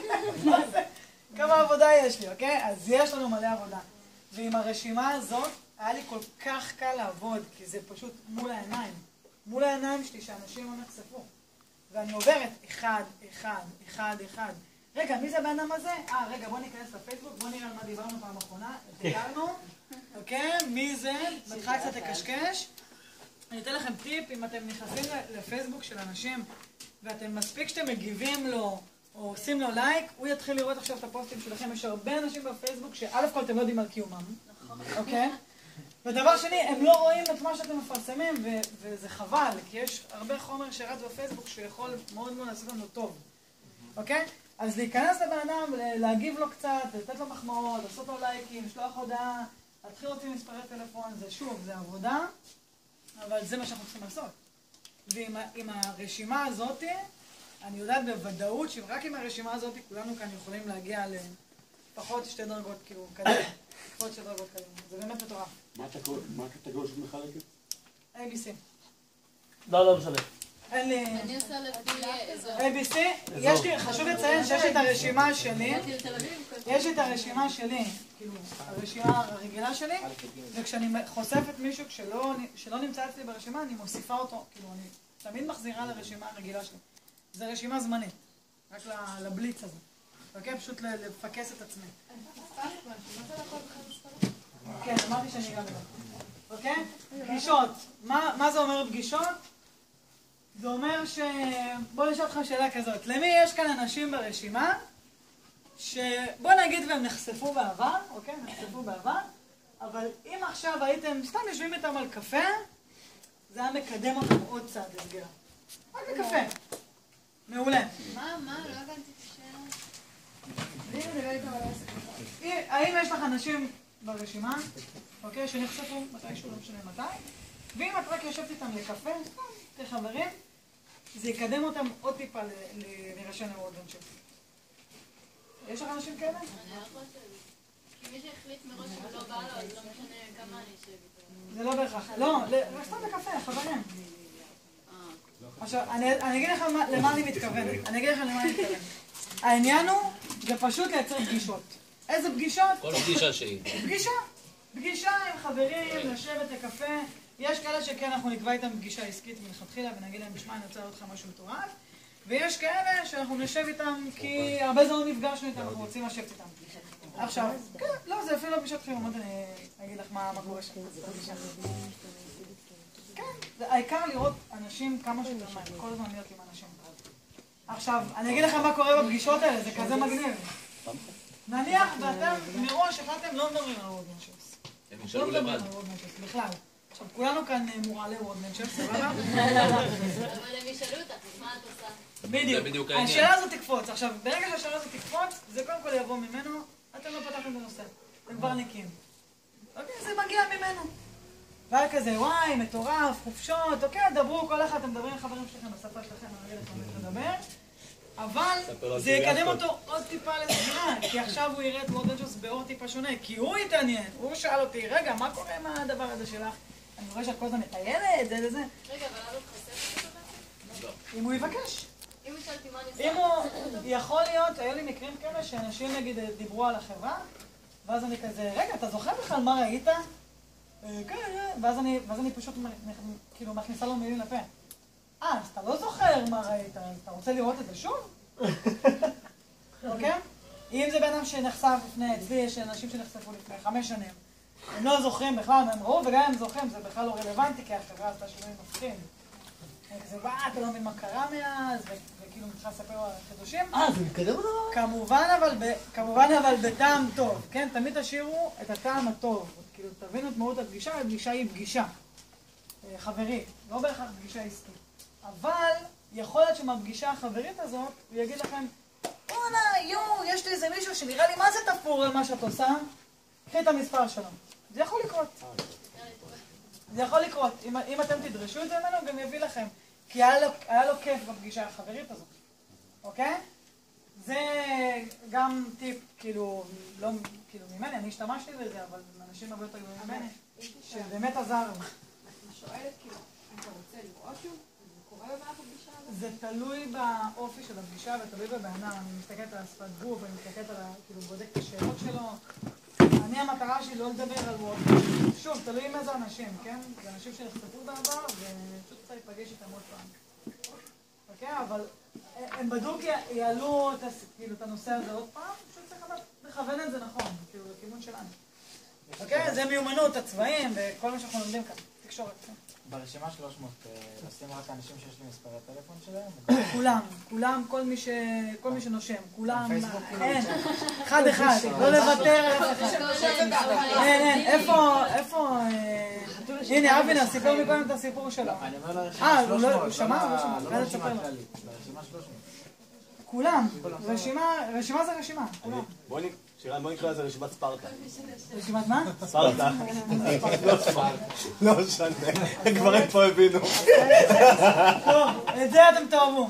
כמה עבודה יש לי, אוקיי? אז יש לנו מלא עבודה. ועם הרשימה הזאת, היה לי כל כך קל לעבוד, כי זה פשוט מול העיניים. מול העיניים שלי שאנשים לא נחשפו. ואני עוברת אחד, אחד, אחד, אחד. רגע, מי זה הבן אדם הזה? אה, רגע, בוא ניכנס לפייסבוק, בוא נראה על מה דיברנו פעם אחרונה. תדענו, אוקיי? מי זה? בתחילה קצת תקשקש. אני אתן לכם טיפ, אם אתם נכנסים לפייסבוק של אנשים, ואתם מספיק שאתם מגיבים לו, או עושים לו לייק, הוא יתחיל לראות עכשיו את הפוסטים שלכם. יש הרבה אנשים בפייסבוק שא' כל אתם לא יודעים על קיומם, אוקיי? ודבר שני, הם לא רואים את מה שאתם מפרסמים, וזה חבל, כי יש הרבה חומר שרץ בפייסבוק שיכול מאוד מאוד לעשות לנו טוב, אוקיי? אז להיכנס לבן אדם, להגיב לו קצת, לתת לו מחמאות, לעשות לו לייקים, לשלוח הודעה, להתחיל להוציא מספרי טלפון, זה שוב, זה עבודה, אבל זה מה שאנחנו צריכים לעשות. ועם הרשימה הזאת, אני יודעת בוודאות שרק עם הרשימה הזאת כולנו כאן יכולים להגיע לפחות שתי דרגות, כאילו, קדימה. לפחות שתי דרגות קדימה. זה באמת מטורף. מה הקטגוריה שאת מחלקת? איי בי סי. לא, לא משנה. אין לי... אני עושה לפי אזור. A B C, יש לי, חשוב לציין שיש לי את הרשימה שלי, יש לי את הרשימה שלי, כאילו, הרשימה הרגילה שלי, וכשאני חושפת מישהו שלא נמצא אצלי ברשימה, אני מוסיפה אותו, כאילו, אני תמיד מחזירה לרשימה הרגילה שלי. זו רשימה זמנית, רק לבליץ הזה. אוקיי? פשוט לפקס את עצמי. כן, אמרתי שאני אגע בזה. אוקיי? פגישות. מה זה אומר פגישות? זה אומר ש... בואו נשאל אתכם שאלה כזאת. למי יש כאן אנשים ברשימה שבוא נגיד והם נחשפו בעבר, אוקיי? נחשפו בעבר, אבל אם עכשיו הייתם סתם יושבים איתם על קפה, זה היה מקדם אותם עוד צעד לסגירה. רק בקפה. מעולה. מה, מה? לא הבנתי את השאלה. האם יש לך אנשים ברשימה, אוקיי, שנחשפו מתישהו, לא משנה מתי, ואם את רק יושבת איתם לקפה, כחברים, זה יקדם אותם עוד טיפה להירשם לוולד ונצ'פ. יש לך אנשים כאלה? אני לא חושבת. כי מי שהחליט מראש שלא בא לו, אז לא משנה כמה אני אשב איתו. זה לא בהכרח. לא, רק סתם לקפה, חברים. עכשיו, אני אגיד לך למה אני מתכוונת. אני אגיד לך למה אני מתכוונת. העניין הוא, זה פשוט לייצר פגישות. איזה פגישות? כל פגישה שהיא. פגישה. פגישה עם חברים, לשבת לקפה. יש כאלה שכן, אנחנו נקבע איתם פגישה עסקית מלכתחילה ונגיד להם, בשמה, אני רוצה לראות לך משהו מטורף. ויש כאלה שאנחנו נשב איתם כי הרבה זמן נפגשנו איתם, אנחנו רוצים לשבת איתם. עכשיו, כן, לא, זה אפילו לא פגישת חירומות, אני אגיד לך מה קורה שם. כן, זה העיקר לראות אנשים כמה שיותר מהר, כל הזמן להיות עם אנשים. עכשיו, אני אגיד לך מה קורה בפגישות האלה, זה כזה מגניב. נניח ואתם מראש החלטתם לא מדברים על וולד ונצ'פס. הם נשארו לבד. בכלל. עכשיו, כולנו כאן מורעלי וולד ונצ'פס, סבבה? אבל הם ישאלו אותך, מה את עושה? בדיוק. השאלה הזאת תקפוץ. עכשיו, ברגע שהשאלה הזאת תקפוץ, זה קודם כל יבוא ממנו, אתם לא פתחתם בנושא. אתם כבר ניקים. אוקיי, זה מגיע ממנו. והיה כזה, וואי, מטורף, חופשות, אוקיי, דברו, כל אחד, אתם מדברים עם חברים שלכם, בשפה שלכם, אני אגיד לכם איך לדבר. אבל זה יקדם אותו עוד טיפה לסגירה, כי עכשיו הוא יראה את וולד ונצ'פס באור טיפה שונה, כי הוא התעניין, הוא שאל אותי, רגע, מה קורה עם הדבר הזה שלך? אני רואה שאת כל הזמן מטיילת, זה וזה. רגע, אבל למה חשפת אותו בעצם? לא. אם הוא יבקש. אם הוא שאלתי מה אני עושה? אם הוא, יכול להיות, היו לי מקרים כאלה שאנשים נגיד דיברו על החברה, ואז אני כזה, רגע, אתה זוכר בכלל מה ראית? כן, ואז אני פשוט כאילו מכניסה לו מילים לפה. אה, אז אתה לא זוכר מה ראית, אז אתה רוצה לראות את זה שוב? אוקיי? אם זה בן אדם שנחשף לפני, אצלי יש אנשים שנחשפו לפני חמש שנים, הם לא זוכרים בכלל מה הם ראו, וגם אם הם זוכרים זה בכלל לא רלוונטי, כי החברה עשתה שינויים מפחידים. כזה, וואה, אתה לא מבין מה קרה מאז, וכאילו מתחיל לספר על חידושים. אה, זה מתקדם אותו? כמובן אבל בטעם טוב, כן? תמיד תשאירו את הטעם הטוב. כאילו, תבינו את מהות הפגישה, הפגישה היא פגישה. חברית, לא בהכרח פגישה עסקית. אבל יכול להיות שמהפגישה החברית הזאת, הוא יגיד לכם, וואלה, יואו, יש לי איזה מישהו שנראה לי מה זה תפור על מה שאת עושה, קחי את המספר שלו. זה יכול לקרות. זה יכול לקרות. אם, אם אתם תדרשו את זה ממנו, גם יביא לכם. כי היה לו, היה לו כיף בפגישה החברית הזאת. אוקיי? זה גם טיפ, כאילו, לא, כאילו, ממני, אני השתמשתי בזה, אבל אנשים הרבה יותר גדולים ממני, שבאמת עזר. אני שואלת, כאילו, אתה רוצה לראות שוב? זה קורה במהלך הפגישה הזאת? זה תלוי באופי של הפגישה ותלוי בבענה. אני מסתכלת על השפת גוף, אני מסתכלת על, כאילו, בודק את השאלות שלו. אני המטרה שלי לא לדבר על וולד. שוב, תלוי עם איזה אנשים, כן? זה אנשים שנחשפו בעבר, ופשוט צריך להיפגש איתם עוד פעם. אוקיי? אבל הם בדוק יעלו את הנושא הזה עוד פעם, פשוט צריך לכוון את זה נכון, כאילו, לכיוון שלנו. אוקיי? זה מיומנות, הצבעים, וכל מה שאנחנו לומדים כאן. תקשורת. ברשימה שלוש מאות, נשים רק אנשים שיש לי מספרי טלפון שלהם? כולם, כולם, כל מי שנושם, כולם, אין, אחד אחד, לא לוותר על אף אחד. אין, אין, איפה, איפה, הנה אבינה, סיפר מקודם את הסיפור שלו. אני אומר לרשימה שלוש מאות, הוא שמע? לא ברשימה כללית, ברשימה שלוש מאות. כולם, רשימה זה רשימה, כולם. שירן, בוא נקרא לזה רשימת ספרטה. רשימת מה? ספרטה. לא שנה, כבר הם פה הבינו. טוב, את זה אתם תאהבו.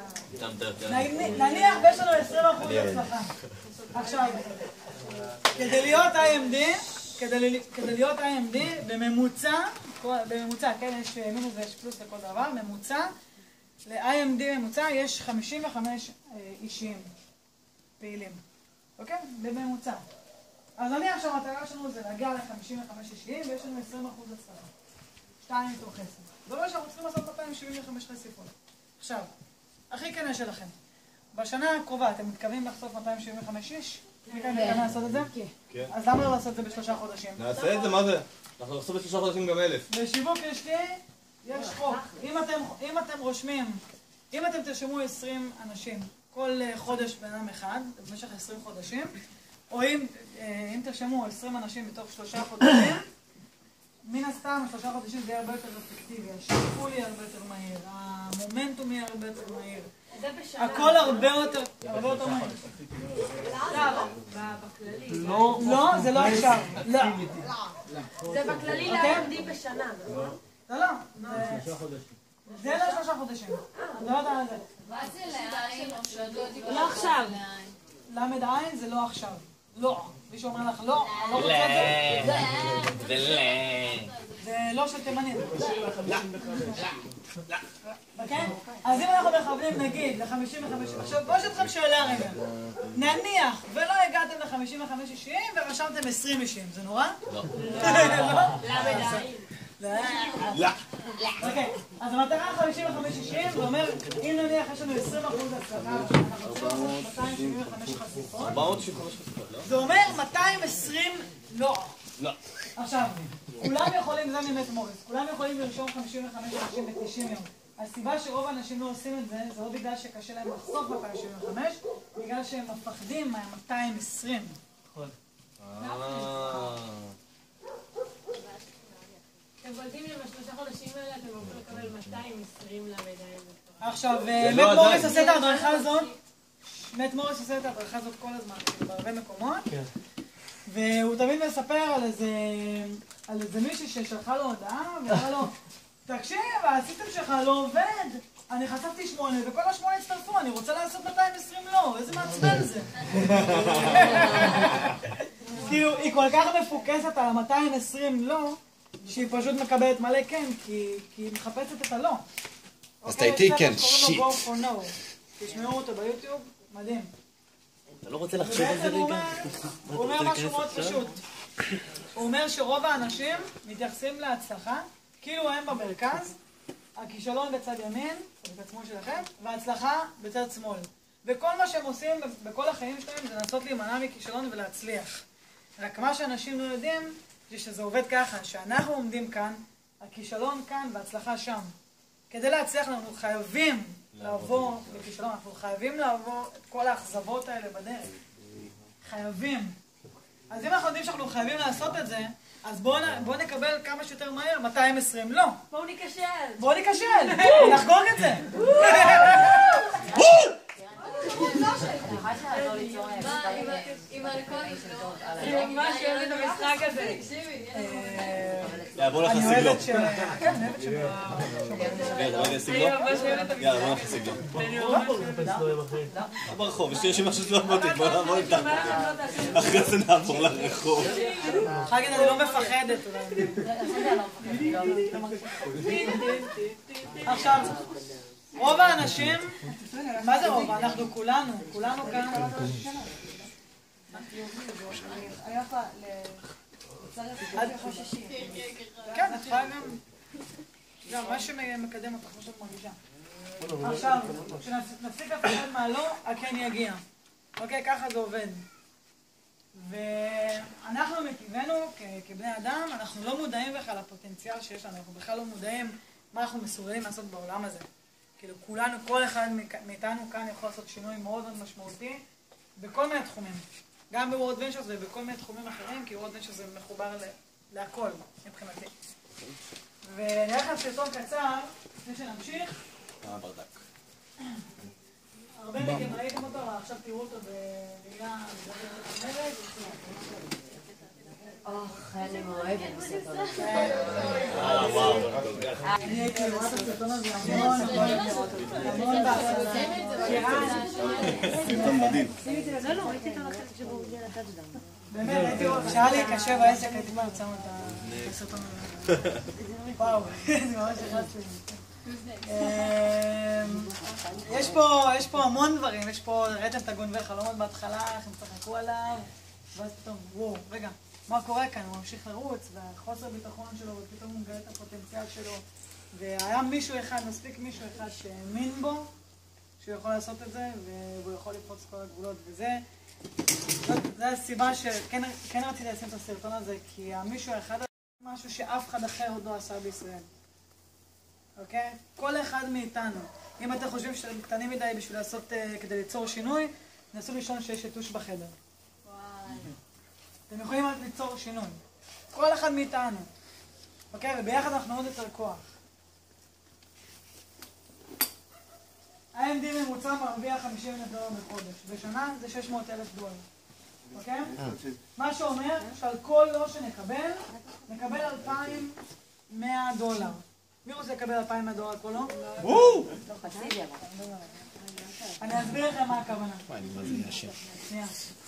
נניח ויש לנו עשרים אחוז הצלחה. עכשיו, כדי להיות איי אם די, כדי להיות איי אם די, בממוצע, בממוצע, כן, יש מינוס ויש פלוס לכל דבר, ממוצע, ל-איי אם די ממוצע יש חמישים וחמישה אישים פעילים, אוקיי? בממוצע. אז אני עכשיו, המטרה שלנו זה להגיע ל-חמישים וחמישה אישים, ויש לנו עשרים אחוז הצלחה. שתיים מתוך עשר. זה אומר שאנחנו צריכים לעשות מאתיים שבעים וחמש חשיפות. עכשיו, הכי כנה שלכם. בשנה הקרובה אתם מתכוונים לחשוף מאתיים שבעים וחמש איש? מי כאן מתכוון לעשות את זה? כן. אז למה לא לעשות את זה בשלושה חודשים? נעשה את זה, מה זה? אנחנו נחשוף בשלושה חודשים גם אלף. בשיווק רשתי יש חוק. אם אתם, אם אתם רושמים, אם אתם תרשמו עשרים אנשים כל חודש בן אדם אחד, במשך עשרים חודשים, או אם, אם תרשמו עשרים אנשים בתוך שלושה חודשים, מן הסתם, השלושה חודשים זה יהיה הרבה יותר אפקטיבי, השיקול יהיה הרבה יותר מהיר, המומנטום יהיה הרבה יותר מהיר. הכל הרבה יותר, הרבה יותר מהיר. בכללי. לא, זה לא עכשיו. לא. זה בכללי להעמדי בשנה, נכון? לא, לא. זה לא שלושה חודשים. לא יודעת על זה. מה זה לעין? לא עכשיו. למד עין זה לא עכשיו. לא. מישהו אומר לך לא, אני לא רוצה את זה. זה לא. זה לא של תימנים. כן? אז אם אנחנו מכוונים נגיד ל-חמישים וחמש, עכשיו בואו שאתכם שאלה רגע. נניח ולא הגעתם ל-חמישים וחמש אישים ורשמתם עשרים אישים, זה נורא? לא. לא. לא. אוקיי, אז המטרה חמישים וחמש אישים, זה אומר, אם נניח יש לנו עשרים אחוז הצלחה, אנחנו צריכים לעשות מאתיים שבעים וחמש חשיפות. ארבע שבעים וחמש חשיפות, לא? זה אומר מאתיים ועשרים לא. לא. עכשיו, כולם יכולים, זה ממט מוריס, כולם יכולים לרשום חמישים וחמש אנשים ב-תשעים יום. הסיבה שרוב האנשים לא עושים את זה, זה לא בגלל שקשה להם לחסוך מאתיים שבעים וחמש, בגלל שהם מפחדים מה-מאתיים ועשרים. נכון. אתם קולטים לי בשלושה חודשים האלה, אתם יכולים לקבל מאתיים ועשרים למדעים. עכשיו, מט מוריס עושה את ההדרכה הזאת, מט מוריס עושה את ההדרכה הזאת כל הזמן, בהרבה מקומות, והוא תמיד מספר על איזה, על איזה מישהי ששלחה לו הודעה, ואמרה לו, תקשיב, הסיסטם שלך לא עובד, אני חשפתי שמונה, וכל השמונה הצטרפו, אני רוצה לעשות מאתיים ועשרים לא, איזה מעצבן זה. כאילו, היא כל כך מפוקסת על ה-מאתיים ועשרים לא, שהיא פשוט מקבלת מלא כן, כי היא מחפשת את הלא. אז אתה איתי כן, שיט. קוראים לו Go for No. תשמעו אותו ביוטיוב, מדהים. אתה לא רוצה לחשוב על זה רגע? הוא אומר משהו מאוד פשוט. הוא אומר שרוב האנשים מתייחסים להצלחה, כאילו הם במרכז, הכישלון בצד ימין, בצד שמאל שלכם, וההצלחה בצד שמאל. וכל מה שהם עושים בכל החיים שלהם זה לנסות להימנע מכישלון ולהצליח. רק מה שאנשים לא יודעים זה שזה עובד ככה, שאנחנו עומדים כאן, הכישלון כאן וההצלחה שם. כדי להצליח אנחנו חייבים לעבור בכישלון, אנחנו חייבים לעבור את כל האכזבות האלה בדרך. חייבים. אז אם אנחנו יודעים שאנחנו חייבים לעשות את זה, אז בואו בוא נקבל כמה שיותר מהר, מאתיים ועשרים לא. בואו ניקשל. בואו ניקשל. נחגוג את זה. עם הלכות אני ממש אוהבת את המשחק הזה. יאללה, בוא נלך לסגלו. יאללה, בוא נלך לסגלו. ברחוב, יש לי רשימה של שלוש מאות, בוא נלך. אחרי זה נעבור לרחוב. חגית, אני לא מפחדת. עכשיו, רוב האנשים, מה זה רוב? אנחנו כולנו, כולנו כאן. כן, את יכולה גם, גם מה שמקדם אותך, כמו שאת מרגישה. עכשיו, כשנפסיק לפחד מהלא, הכן יגיע. אוקיי, ככה זה עובד. ואנחנו מטבענו, כבני אדם, אנחנו לא מודעים בכלל לפוטנציאל שיש לנו, אנחנו בכלל לא מודעים מה אנחנו מסוגלים לעשות בעולם הזה. כאילו, כולנו, כל אחד מאיתנו כאן יכול לעשות שינוי מאוד מאוד משמעותי בכל מיני תחומים. גם בוורד ונצ'רס ובכל מיני תחומים אחרים, כי וורד ונצ'רס זה מחובר להכל, מבחינתי. ונראה לכם סרטון קצר, לפני שנמשיך. אה, ברדק. הרבה מכם ראיתם אותו, אבל עכשיו תראו אותו בראייה מדברת. אוח, אני מאוהבת בסרטון הזה. אה, וואו. אני הייתי לראות את הסרטון הזה המון, המון לראות אותו. המון בהצלחה. סרטון מדהים. לא, לא, הייתי את הולכת שבו הגיע לטאצ'דאון. באמת, הייתי רואה, כשהיה לי קשה בעסק, הייתי כבר יוצא את הסרטון הזה. וואו, זה ממש אחד שלי. יש פה, יש פה המון דברים, יש פה, ראיתם את הגונבי חלומות בהתחלה, איך הם צחקו עליו, ואז פתאום, וואו, רגע, מה קורה כאן? הוא ממשיך לרוץ, והחוסר ביטחון שלו, ופתאום הוא מגלה את הפוטנציאל שלו, והיה מישהו אחד, מספיק מישהו אחד שהאמין בו, שהוא יכול לעשות את זה, והוא יכול לפרוץ כל הגבולות, וזה, זו הסיבה שכן כן רציתי לשים את הסרטון הזה, כי המישהו האחד, משהו שאף אחד אחר עוד לא עשה בישראל. אוקיי? כל אחד מאיתנו. אם אתם חושבים שאתם קטנים מדי בשביל לעשות, uh, כדי ליצור שינוי, נסו לישון שיש יתוש בחדר. וואי. אתם יכולים רק ליצור שינוי. כל אחד מאיתנו. אוקיי? וביחד אנחנו עוד יותר כוח. ה-אם די ממוצע מרוויח חמישים אלף דולר בחודש. בשנה זה שש מאות אלף דולר. אוקיי? מה שאומר שעל כל לא שנקבל, נקבל אלפיים ומאה דולר. מי רוצה לקבל אלפיים ומאה דולר כל לא? וואו! אני אסביר לכם מה הכוונה. שנייה.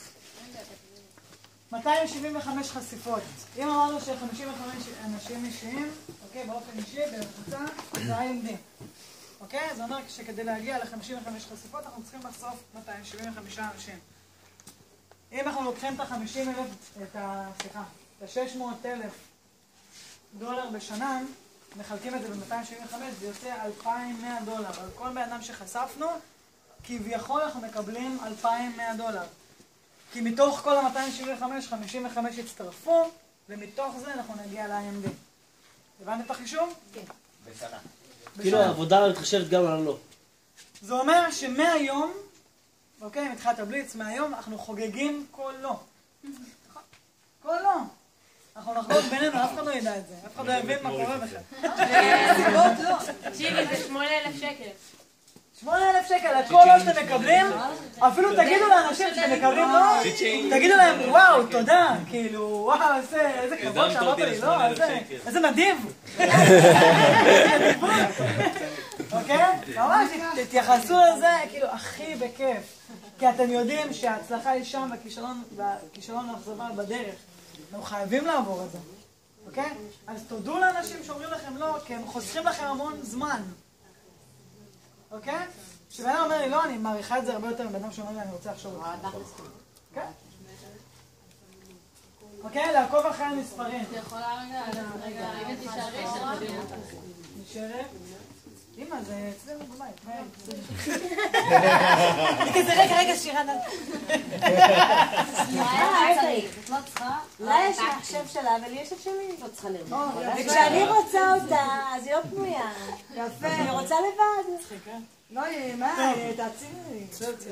מאתיים שבעים וחמש חשיפות. אם אמרנו ש-חמישים וחמישה אנשים אישיים, אוקיי, באופן אישי, בממוצע, זה ה-אם די. אוקיי? זה אומר שכדי להגיע ל-חמישים וחמש חשיפות, אנחנו צריכים לחשוף מאתיים שבעים וחמישה אנשים. אם אנחנו לוקחים את ה-חמישים אלף, את ה... סליחה, את ה-שש מאות אלף דולר בשנה, מחלקים את זה ב-מאתיים שבעים וחמש, זה יוצא אלפיים ומאה דולר. על כל בן אדם שחשפנו, כביכול אנחנו מקבלים אלפיים ומאה דולר. כי מתוך כל ה-מאתיים שבעים וחמש, חמישים וחמש הצטרפו, ומתוך זה אנחנו נגיע ל-אם די. הבנת את החישוב? כן. בשנה. כאילו העבודה מתחשבת גם על לא. זה אומר שמהיום, אוקיי, מתחילת הבליץ, מהיום אנחנו חוגגים כל לא. כל לא. אנחנו נחגוג בינינו, אף אחד לא ידע את זה. אף אחד לא יבין מה קורה בכלל. סיבות לא. תקשיבי, זה שמונה אלף שקל. שמונה אלף שקל, על כל לא שאתם מקבלים, אפילו תגידו לאנשים שאתם מקבלים לא, תגידו להם, וואו, תודה, כאילו, וואו, איזה כבוד שאמרת לי, לא, איזה נדיב. אוקיי? ממש, תתייחסו לזה, כאילו, הכי בכיף. כי אתם יודעים שההצלחה היא שם והכישלון והאכזבה בדרך. אנחנו חייבים לעבור את זה. אוקיי? אז תודו לאנשים שאומרים לכם לא, כי הם חוסכים לכם המון זמן. אוקיי? כשבן אדם אומר לי לא, אני מעריכה את זה הרבה יותר מבן אדם שאומר לי אני רוצה לחשוב את זה. אוקיי? אוקיי? לעקוב אחרי המספרים. את יכולה רגע, רגע, רגע, תישארי שם. נשארת? אמא, זה אצלנו בבית. אני כזה, רגע, רגע, שירה נד. את לא צריכה? לה יש מחשב שלה, אבל יש את שלי. לא צריכה לראות. וכשאני רוצה אותה, אז היא לא פנויה. יפה. אני רוצה לבד. לא, מה, תעצירי לי. בסדר, צילה.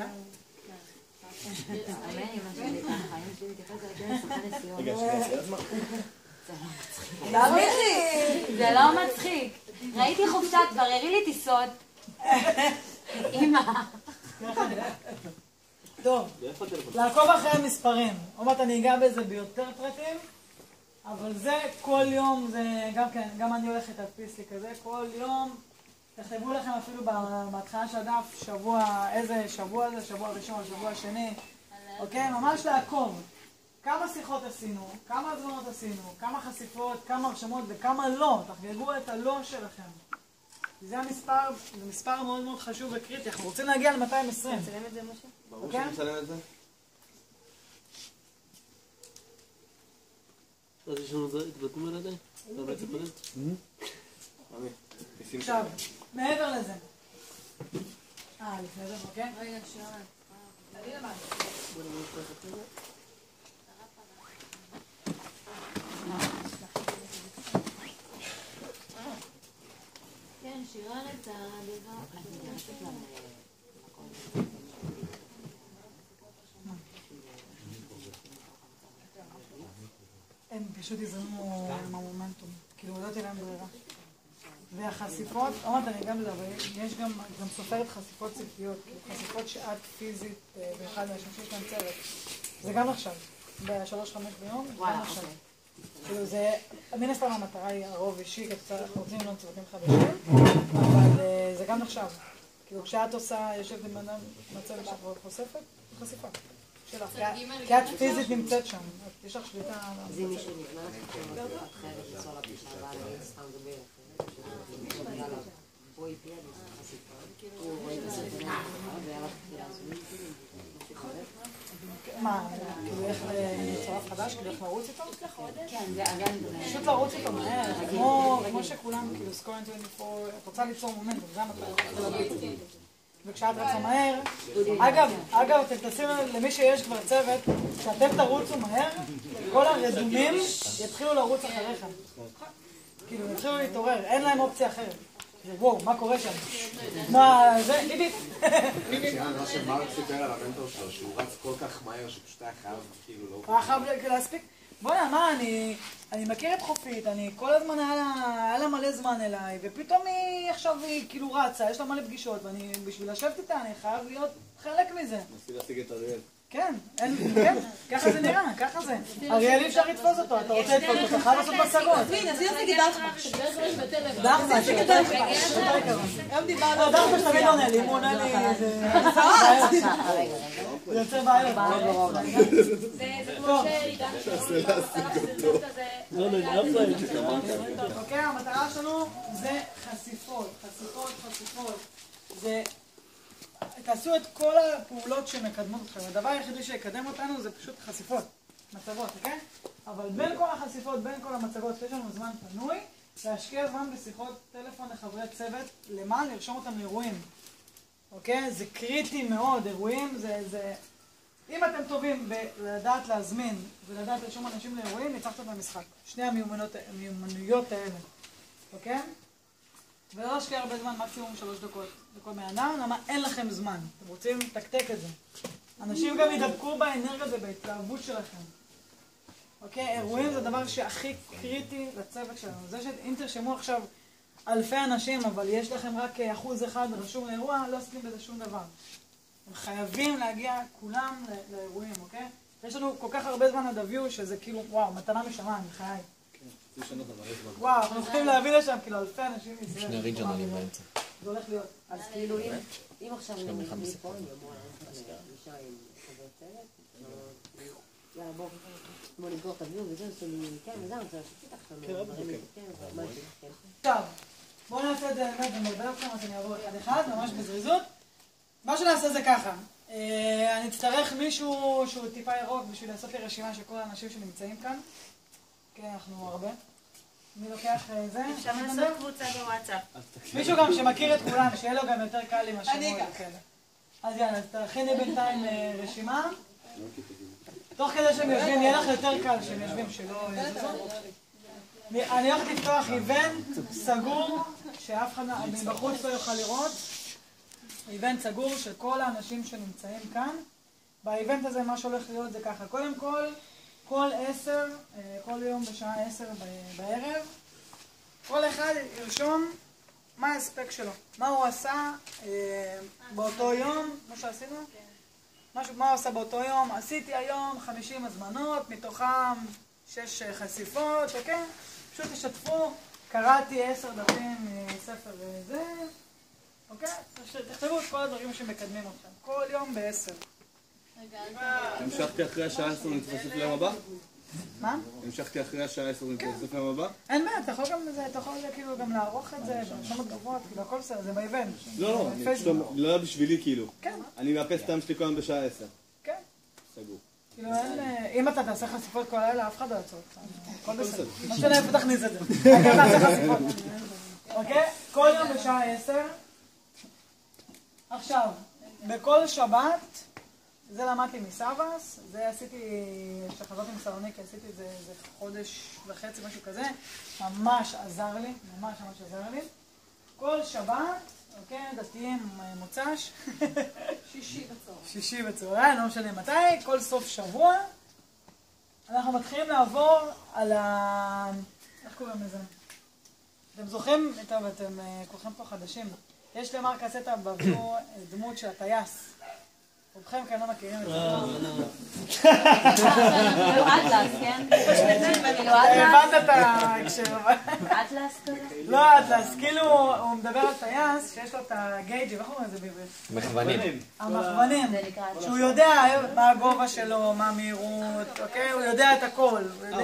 זה לא מצחיק. ראיתי חופשה, תבררי לי טיסות. אמא. טוב, לעקוב אחרי המספרים. עוד מעט אני אגע בזה ביותר פרטים, אבל זה כל יום, זה גם כן, גם אני הולכת להדפיס לי כזה, כל יום, תכתבו לכם אפילו בהתחלה של הדף, שבוע, איזה שבוע זה, שבוע ראשון, שבוע שני, אוקיי? ממש לעקוב. כמה שיחות עשינו, כמה הזמנות עשינו, כמה חשיפות, כמה הרשמות וכמה לא. תחגגו את הלא שלכם. זה המספר, זה מספר מאוד מאוד חשוב וקריטי. אנחנו רוצים להגיע ל-מאתיים ועשרים. מצלם את זה, משה? ברור שאני מצלם את זה. אז יש לנו התבטאים על ידי? אתה בעצם קודם? עכשיו, מעבר לזה. אה, לפני זה, אוקיי? רגע, שירה. תביא למעלה. כן, שירה לצד, הם פשוט יזרמו עם המומנטום, כאילו לא תהיה להם ברירה. והחשיפות, אמרת אני גם בזה, אבל יש גם, גם סופרת חשיפות צוותיות, חשיפות שאת פיזית באחד מהאנשים שיש להם צוות. זה גם עכשיו, בשלוש חמש ביום, זה גם עכשיו. כאילו זה, מן הסתם המטרה היא הרוב אישי, כי אנחנו רוצים לראות צוותים חדשים, אבל זה גם עכשיו. כאילו כשאת עושה, יושבת עם אדם מצבת שלך ועוד חושפת, חשיפה שלך. כי את פיזית נמצאת שם, יש לך שליטה על המצבת. זה מישהו נבנה לך את חייבת לנסוע לפגישה הבאה, אני סתם מדבר. בואי פי, אני עושה חשיפה. הוא רואה את זה. מה, כאילו איך לצורף חדש, כאילו איך לרוץ איתו? כן, זה אגן. פשוט לרוץ איתו מהר, כמו שכולם, כאילו סקורן עשרים וארבע, את רוצה ליצור מומנט, זה המטרה. וכשאת רצה מהר, אגב, אגב, אתם תשימו למי שיש כבר צוות, כשאתם תרוצו מהר, כל הרדומים יתחילו לרוץ אחריכם. כאילו, יתחילו להתעורר, אין להם אופציה אחרת. וואו, מה קורה שם? מה, זה, ביבי. מה שמרק סיפר על המנטור שלו, שהוא רץ כל כך מהר, שפשוט היה חייב, כאילו, לא... הוא היה חייב להספיק. בוא'נה, מה, אני מכיר את חופית, אני כל הזמן היה לה מלא זמן אליי, ופתאום היא עכשיו, היא כאילו רצה, יש לה מלא פגישות, ואני, בשביל לשבת איתה, אני חייב להיות חלק מזה. נסי להשיג את אריאל. כן, כן, ככה זה נראה, ככה זה. אריאל אי אפשר לתפוס אותו, אתה רוצה לתפוס אותו, חייב לעשות מצגות. אז היא עושה גידלת לך. דחפה, שיותר יקרה. היום דיברנו על דחפה שתמיד עונה לי, אם הוא עונה לי איזה... זה יוצר בעיות. זה כמו שעידן שלו, לא, לא, אף לא הייתי אוקיי, המטרה שלנו זה חשיפות, חשיפות, חשיפות. זה... תעשו את כל הפעולות שמקדמות אתכם. הדבר היחידי שיקדם אותנו זה פשוט חשיפות, מצגות, אוקיי? אבל בין כל החשיפות, בין כל המצגות, יש לנו זמן פנוי, להשקיע זמן בשיחות טלפון לחברי צוות, למה? לרשום אותם לאירועים. אוקיי? זה קריטי מאוד, אירועים זה... זה... אם אתם טובים בלדעת להזמין ולדעת לרשום אנשים לאירועים, ניצחתם במשחק. שני המיומנויות האלה. אוקיי? ולא להשקיע הרבה זמן, מקסימום שלוש דקות לכל מהאדם, למה אין לכם זמן. אתם רוצים לתקתק את זה. אנשים גם ידבקו באנרגיה ובהתלהבות שלכם. אוקיי? אירועים זה הדבר שהכי קריטי לצוות שלנו. זה שאם תרשמו עכשיו אלפי אנשים, אבל יש לכם רק אחוז אחד רשום לאירוע, לא עושים בזה שום דבר. הם חייבים להגיע כולם לאירועים, אוקיי? יש לנו כל כך הרבה זמן עד הביו, שזה כאילו, וואו, מתנה משמיים, בחיי. וואו, אנחנו צריכים להביא לשם כאילו אלפי אנשים מישראל. שני ריג'ונלים באמצע. זה הולך להיות. אז כאילו, אם עכשיו אני מפה, אני אמורה ללכת לפגישה עם חבר צוות, יאללה בוא, בוא נסגור את הביו וזה, שלי, כן, וזה, אני רוצה לשתית עכשיו. כן, כן. טוב, בואו נעשה את זה, באמת, אני מרבה לכם, אז אני אעבור אחד אחד, ממש בזריזות. מה שנעשה זה ככה, אני אצטרך מישהו שהוא טיפה ירוק בשביל לעשות לי רשימה של כל האנשים שנמצאים כאן. כן, אנחנו הרבה. מי לוקח זה? אפשר לעשות קבוצה בוואטסאפ. מישהו גם שמכיר את כולם, שיהיה לו גם יותר קל עם השמות. אז יאללה, תכיני בינתיים רשימה. תוך כדי שהם יושבים, יהיה לך יותר קל שהם יושבים שלא יזוזו. אני הולכת לפתוח איבנט סגור, שאף אחד מבחוץ לא יוכל לראות. איבנט סגור של כל האנשים שנמצאים כאן. באיבנט הזה מה שהולך להיות זה ככה. קודם כל, כל עשר, כל יום בשעה עשר בערב, כל אחד ירשום מה ההספק שלו, מה הוא עשה באותו יום, כמו שעשינו, מה הוא עשה באותו יום. עשיתי היום חמישים הזמנות, מתוכם שש חשיפות, אוקיי? פשוט תשתפו, קראתי עשר דפים מספר זה, אוקיי? תכתבו את כל הדברים שמקדמים אתכם, כל יום בעשר. המשכתי אחרי השעה עשר נתווסף ליום הבא? מה? המשכתי אחרי השעה עשר נתווסף ליום הבא? אין בעיה, אתה יכול גם לזה, אתה יכול כאילו גם לערוך את זה, ולרשום תגובות, כאילו הכל בסדר, זה באיבנט. לא, לא, אני פשוט לא היה בשבילי כאילו. כן. אני מאפס את העם שלי כל יום בשעה עשר. כן. סגור. כאילו אין, אם אתה תעשה חשיפות כל הלילה, אף אחד לא יעצור אותך. הכל בסדר. לא משנה איפה תכניס את זה. אתה תעשה חשיפות. אוקיי? כל יום בשעה עשר. עכשיו, בכל שבת, זה למדתי מסבאס, זה עשיתי, כשחזרתי מסלוניקי, עשיתי איזה חודש וחצי, משהו כזה, ממש עזר לי, ממש ממש עזר לי. כל שבת, אוקיי, דתיים מוצ"ש, שישי בצהריים. שישי בצהריים, לא משנה מתי, כל סוף שבוע, אנחנו מתחילים לעבור על ה... איך קוראים לזה? אתם זוכרים, טוב, אתם כולכם פה חדשים, יש למר קסטה בביאו דמות של הטייס. רובכם כאן לא מכירים את זה. כאילו אטלס, כן? כאילו הבנת אטלס? את ההקשר, אבל... אטלס כזה? לא אטלס, כאילו הוא מדבר על טייס שיש לו את הגייג'ים, איך אומרים את זה בעברית? מכוונים. המכוונים, שהוא יודע מה הגובה שלו, מה המהירות, אוקיי? הוא יודע את הכל.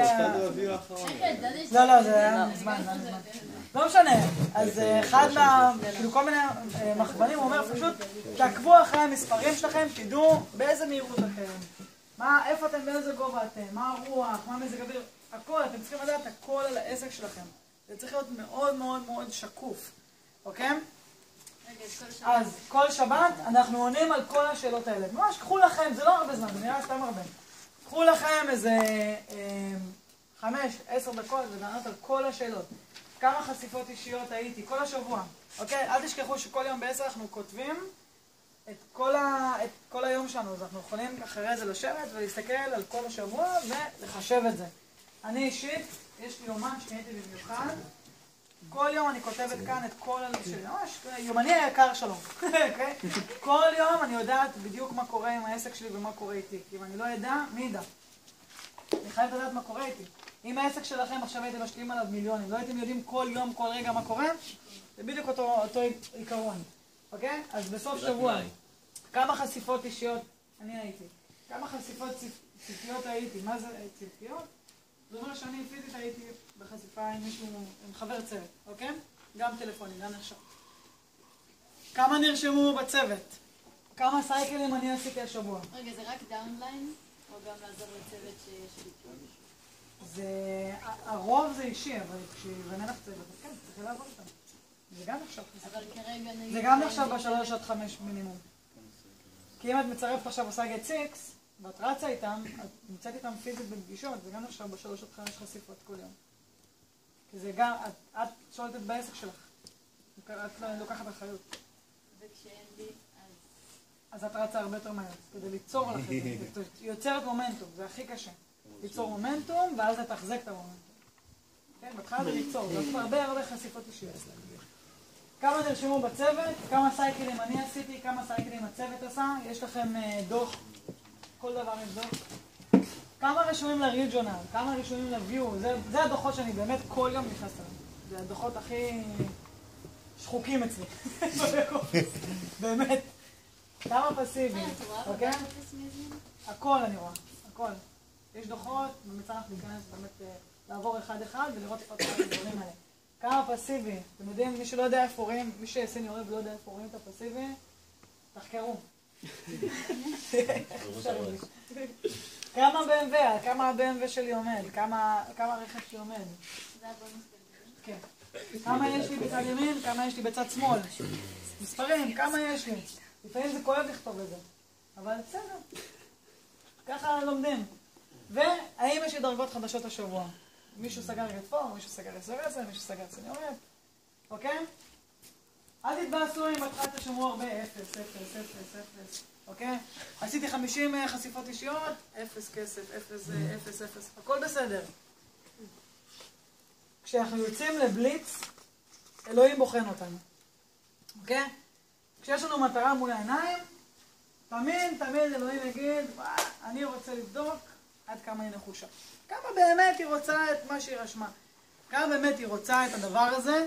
לא, לא, זה היה מזמן, זה היה מזמן. לא משנה, אז אחד מה, כאילו כל מיני מכוונים, הוא אומר פשוט, תעקבו אחרי המספרים שלכם, תדעו באיזה מהירות אתם, מה, איפה אתם, באיזה גובה אתם, מה הרוח, מה מזג אוויר, הכל, אתם צריכים לדעת הכל על העסק שלכם. זה צריך להיות מאוד מאוד מאוד שקוף, אוקיי? אז כל שבת אנחנו עונים על כל השאלות האלה. ממש, קחו לכם, זה לא הרבה זמן, זה נראה סתם הרבה. קחו לכם איזה חמש, עשר דקות ולענות על כל השאלות. כמה חשיפות אישיות הייתי, כל השבוע, אוקיי? אל תשכחו שכל יום בעשר אנחנו כותבים את כל, ה... את כל היום שלנו, אז אנחנו יכולים אחרי זה לשבת ולהסתכל על כל השבוע ולחשב את זה. אני אישית, יש לי יומן שנהייתי במיוחד, כל יום אני כותבת כאן את כל הלו"ז שלי, ממש, יומני היקר שלום, אוקיי? כל יום אני יודעת בדיוק מה קורה עם העסק שלי ומה קורה איתי, כי אם אני לא יודע, מי ידע? אני חייבת לדעת מה קורה איתי. אם העסק שלכם עכשיו הייתם משקיעים עליו מיליונים, לא הייתם יודעים כל יום, כל רגע מה קורה, זה בדיוק אותו, אותו עיקרון, אוקיי? אז בסוף שבוע, כמה חשיפות אישיות אני הייתי? כמה חשיפות צפיות הייתי? מה זה צפיות? זאת אומרת שאני פיזית הייתי בחשיפה עם מישהו, עם חבר צוות, אוקיי? גם טלפונים, גם נחשב. כמה נרשמו בצוות? כמה סייקלים אני עשיתי השבוע? רגע, זה רק דאונליין? או גם לעזור לצוות שיש לי? זה, הרוב זה אישי, אבל כשבנה לך צוות, אז כן, צריך לעבור איתם. זה גם נחשב. אבל כרגע נגיד... זה גם נחשב בשלוש עד חמש מינימום. כי אם את מצרפת עכשיו עושה גט סיקס, ואת רצה איתם, את נמצאת איתם פיזית בפגישות, זה גם נחשב בשלוש עד חמש חשיפות כל יום. כי זה גם, את, את שולטת בעסק שלך. את לא לוקחת אחריות. וכשאין לי, אז... אז את רצה הרבה יותר מהר, כדי ליצור לך את זה. יוצרת מומנטום, זה הכי קשה. ליצור מומנטום, ואז לתחזק את המומנטום. כן, בהתחלה זה ליצור, זה עושים הרבה הרבה חשיפות אישיות. כמה נרשמו בצוות, כמה סייקלים אני עשיתי, כמה סייקלים הצוות עשה, יש לכם דוח, כל דבר יש דוח. כמה רשומים לריג'ונל, כמה רשומים לוויו, זה, זה הדוחות שאני באמת כל יום נכנס אליהם. זה הדוחות הכי שחוקים אצלי. באמת. כמה פסיבי, אוקיי? הכל אני רואה, הכל. יש דוחות, במצב אנחנו ניכנס באמת לעבור אחד אחד ולראות איפה את הדברים האלה. כמה פסיבי, אתם יודעים, מי שלא יודע איפה רואים, מי שסיני אוהב ולא יודע איפה רואים את הפסיבי, תחקרו. כמה בי אם דאבליו, כמה ה-בי אם דאבליו שלי עומד, כמה הרכב שלי עומד. זה הבונוס. כן. כמה יש לי בצד ימין, כמה יש לי בצד שמאל. מספרים, כמה יש לי. לפעמים זה כואב לכתוב את זה, אבל בסדר. ככה לומדים. והאם יש לי דרגות חדשות השבוע? מישהו סגר רפורם, מישהו סגר עשר עשר, מישהו סגר סניורית, אוקיי? אל תתבאסו אם בהתחלה תשמעו הרבה אפס, אפס, אפס, אפס, אוקיי? עשיתי חמישים חשיפות אישיות, אפס כסף, אפס, אפס, אפס, הכל בסדר. כשאנחנו יוצאים לבליץ, אלוהים בוחן אותנו, אוקיי? כשיש לנו מטרה מול העיניים, תמיד, תמיד אלוהים יגיד, אני רוצה לבדוק עד כמה היא נחושה. כמה באמת היא רוצה את מה שהיא רשמה. כמה באמת היא רוצה את הדבר הזה,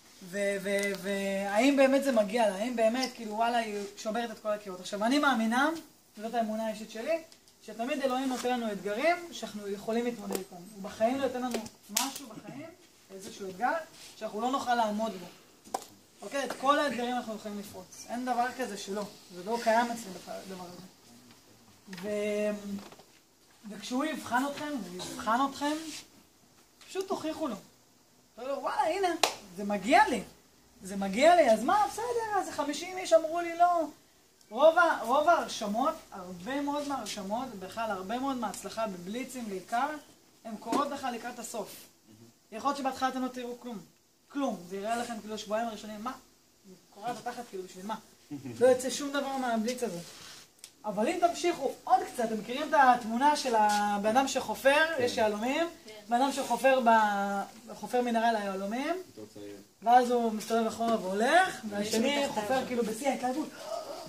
והאם באמת זה מגיע לה, האם באמת, כאילו, וואלה, היא שוברת את כל הקירות. עכשיו, אני מאמינה, זאת האמונה האישית שלי, שתמיד אלוהים נותן לנו אתגרים שאנחנו יכולים להתמודד איתם. הוא בחיים לא נותן לנו משהו בחיים, איזשהו אתגר, שאנחנו לא נוכל לעמוד בו. אוקיי? את כל האתגרים אנחנו יכולים לפרוץ. אין דבר כזה שלא. זה לא קיים אצלי דבר הזה. ו... וכשהוא יבחן אתכם, הוא יבחן אתכם, פשוט תוכיחו לו. תראו לו, וואלה, הנה, זה מגיע לי. זה מגיע לי, אז מה, בסדר, אז חמישים איש אמרו לי לא. רוב, רוב ההרשמות, הרבה מאוד מההרשמות, בכלל הרבה מאוד מההצלחה בבליצים בעיקר, הן קורות בכלל לקראת הסוף. יכול להיות שבהתחלה אתם לא תראו כלום. כלום. זה יראה לכם כאילו שבועיים הראשונים, מה? זה קורה בתחת כאילו בשביל מה? לא יוצא שום דבר מהבליץ הזה. אבל אם תמשיכו עוד קצת, אתם מכירים את התמונה של הבן אדם שחופר, יש יהלומים, בן אדם שחופר בחופר מנהרה ליהלומים, ואז הוא מסתובב אחורה והולך, והשני חופר כאילו בשיא ההתלהבות,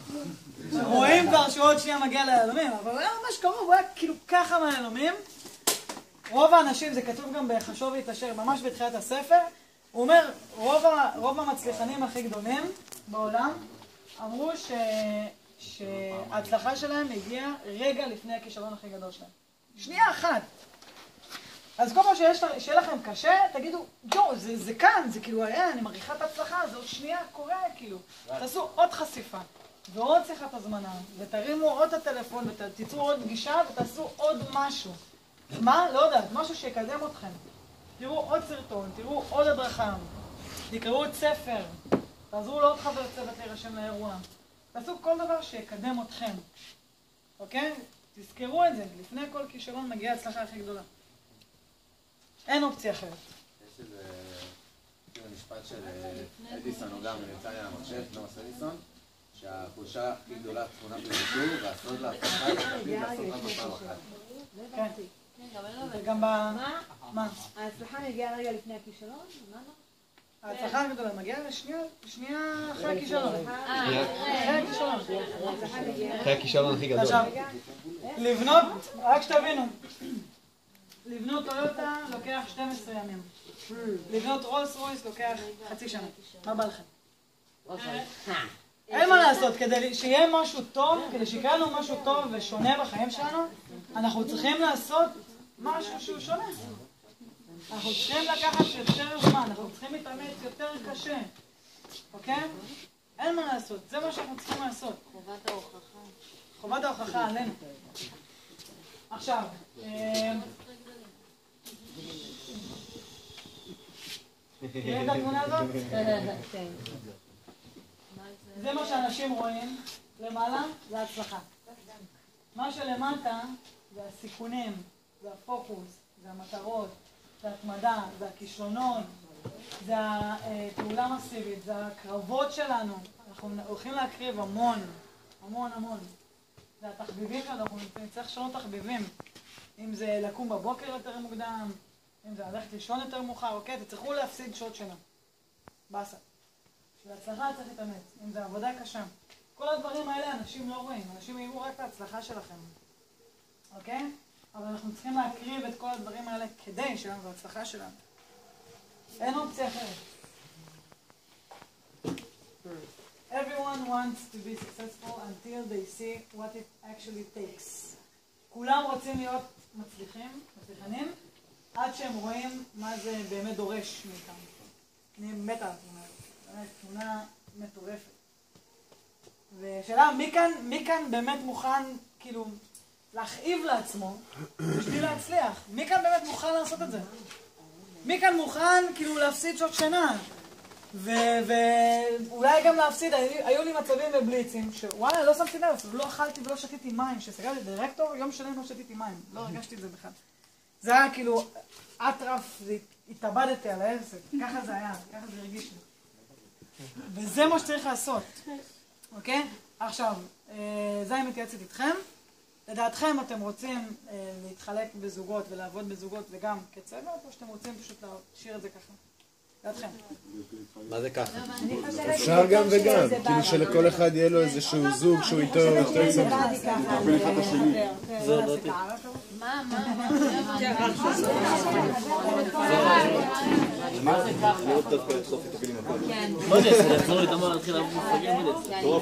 רואים כבר שעוד שנייה מגיע ליהלומים, אבל הוא היה ממש קרוב, הוא היה כאילו ככה מהיהלומים. רוב האנשים, זה כתוב גם בחשוב להתעשר, ממש בתחילת הספר, הוא אומר, רוב, ה, רוב המצליחנים הכי גדולים בעולם אמרו ש, שההצלחה שלהם הגיעה רגע לפני הכישלון הכי גדול שלהם. שנייה אחת. אז כל פעם שיש, שיהיה לכם קשה, תגידו, יו, זה, זה כאן, זה כאילו, היה, אני מריחה את ההצלחה, זה עוד שנייה קורה, כאילו. תעשו עוד חשיפה, ועוד שיחת הזמנה, ותרימו עוד את הטלפון, ותיצרו עוד פגישה, ותעשו עוד משהו. מה? לא יודעת, משהו שיקדם אתכם. תראו עוד סרטון, תראו עוד הדרכה, תקראו עוד ספר, תעזרו לעוד חבר צוות להירשם לאירוע. תעשו כל דבר שיקדם אתכם, אוקיי? תזכרו את זה, לפני כל כישלון מגיעה ההצלחה הכי גדולה. אין אופציה אחרת. יש איזה משפט של אדיסון, הוא גם נמצא לי על המחשב, תומאס אדיסון, שהחולשה הכי גדולה תכונה בביטור, והסוד להצלחה היא תמיד לעשות רק בפעם אחת. כן. וגם ב... מה? ההצלחה מגיעה רגע לפני הכישלון? מה לא? ההצלחה הגדולה מגיעה לשנייה אחרי הכישלון. אחרי הכישלון. אחרי הכישלון הכי גדול. עכשיו, לבנות, רק שתבינו, לבנות טויוטה לוקח שנים עשר ימים. לבנות רולס רויס לוקח חצי שנה. מה בא לכם? אין מה לעשות, כדי שיהיה משהו טוב, כדי שיקרה לנו משהו טוב ושונה בחיים שלנו, אנחנו צריכים לעשות משהו שהוא שונה. אנחנו צריכים לקחת יותר זמן, אנחנו צריכים להתאמץ יותר קשה. אוקיי? אין מה לעשות, זה מה שאנחנו צריכים לעשות. חובת ההוכחה. חובת ההוכחה עלינו. עכשיו, תראה את התמונה הזאת? כן. זה מה שאנשים רואים, למעלה זה הצלחה. מה שלמטה זה הסיכונים, זה הפוקוס, זה המטרות, זה התמדה, זה הכישלונות, זה הפעולה מסיבית, זה הקרבות שלנו. אנחנו הולכים להקריב המון, המון המון. זה התחביבים שלנו, אנחנו נצטרך לשנות תחביבים. אם זה לקום בבוקר יותר מוקדם, אם זה ללכת לישון יותר מאוחר, אוקיי? תצטרכו להפסיד שעות שינה. באסה. להצלחה צריך להתאמץ, אם זה עבודה קשה. כל הדברים האלה אנשים לא רואים, אנשים יראו רק את ההצלחה שלכם. אוקיי? אבל אנחנו צריכים להקריב את כל הדברים האלה כדי שלנו את ההצלחה שלנו. אין אופציה אחרת. Everyone wants to be successful until they see what it actually takes. כולם רוצים להיות מצליחים, מצליחנים, עד שהם רואים מה זה באמת דורש מאיתם. אני מתה על התמונה, באמת תמונה מטורפת. ושאלה, מי כאן, מי כאן באמת מוכן, כאילו, להכאיב לעצמו בשביל להצליח? מי כאן באמת מוכן לעשות את זה? מי כאן מוכן, כאילו, להפסיד שעות שינה? ואולי גם להפסיד, היו לי מצבים בבליצים, שוואלה, לא שמתי לב, לא אכלתי ולא שתיתי מים, שסגרתי דירקטור, יום שלם לא שתיתי מים, לא הרגשתי את זה בכלל. זה היה כאילו, אטרף, התאבדתי על העסק, ככה זה היה, ככה זה הרגיש לי. וזה מה שצריך לעשות, אוקיי? עכשיו, זה אני מתייעצת איתכם. לדעתכם אתם רוצים להתחלק בזוגות ולעבוד בזוגות וגם כצוות, או שאתם רוצים פשוט להשאיר את זה ככה? לדעתכם. מה זה ככה? אפשר גם וגם, כאילו שלכל אחד יהיה לו איזשהו זוג שהוא איתו יותר צמוד. זהו, לא תהיה. מה, מה, מה זה ככה? לא דווקא לדחוף את הבילים הפעם. מה אני אעשה? לחזור לי תמר להתחיל לעבור מפגים בלצה. טוב.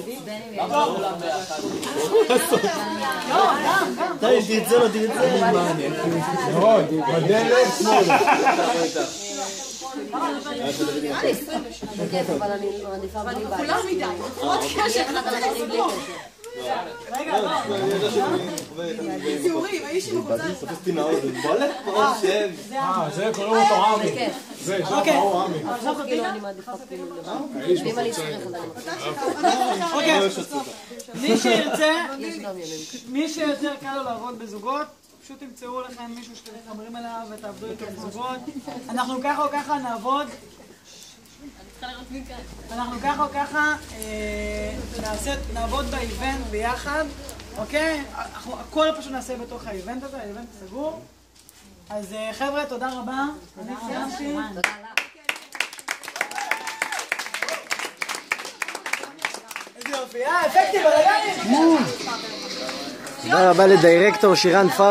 לא, גם, גם. די, תרצה לו, תרצה. מאוד, בדלת שמאל. אבל אני מעדיפה בלי בית. כולם מדי. עוד קשר. רגע, לא. ציורים, האיש עם הקבוצה. סופסתי מהאוזן. בוא לפה, שם. אה, זה קוראים אותו עמי. זה, שם קראו עמי. כאילו אני מעדיפה כאילו לבד. ואם אני צריך אז אני אוקיי, מי שירצה, מי שיותר קל לו לעבוד בזוגות, פשוט תמצאו לכם מישהו שאתם מתחברים אליו ותעבדו איתו בזוגות. אנחנו ככה או ככה נעבוד. אנחנו ככה או ככה נעבוד באיבנט ביחד, אוקיי? הכל פשוט נעשה בתוך האיבנט הזה, האיבנט סגור. אז חבר'ה, תודה רבה. אני סיימתי. איזה יופי, אה, אפקטים, בלגנים. תודה רבה לדירקטור שירן פאר.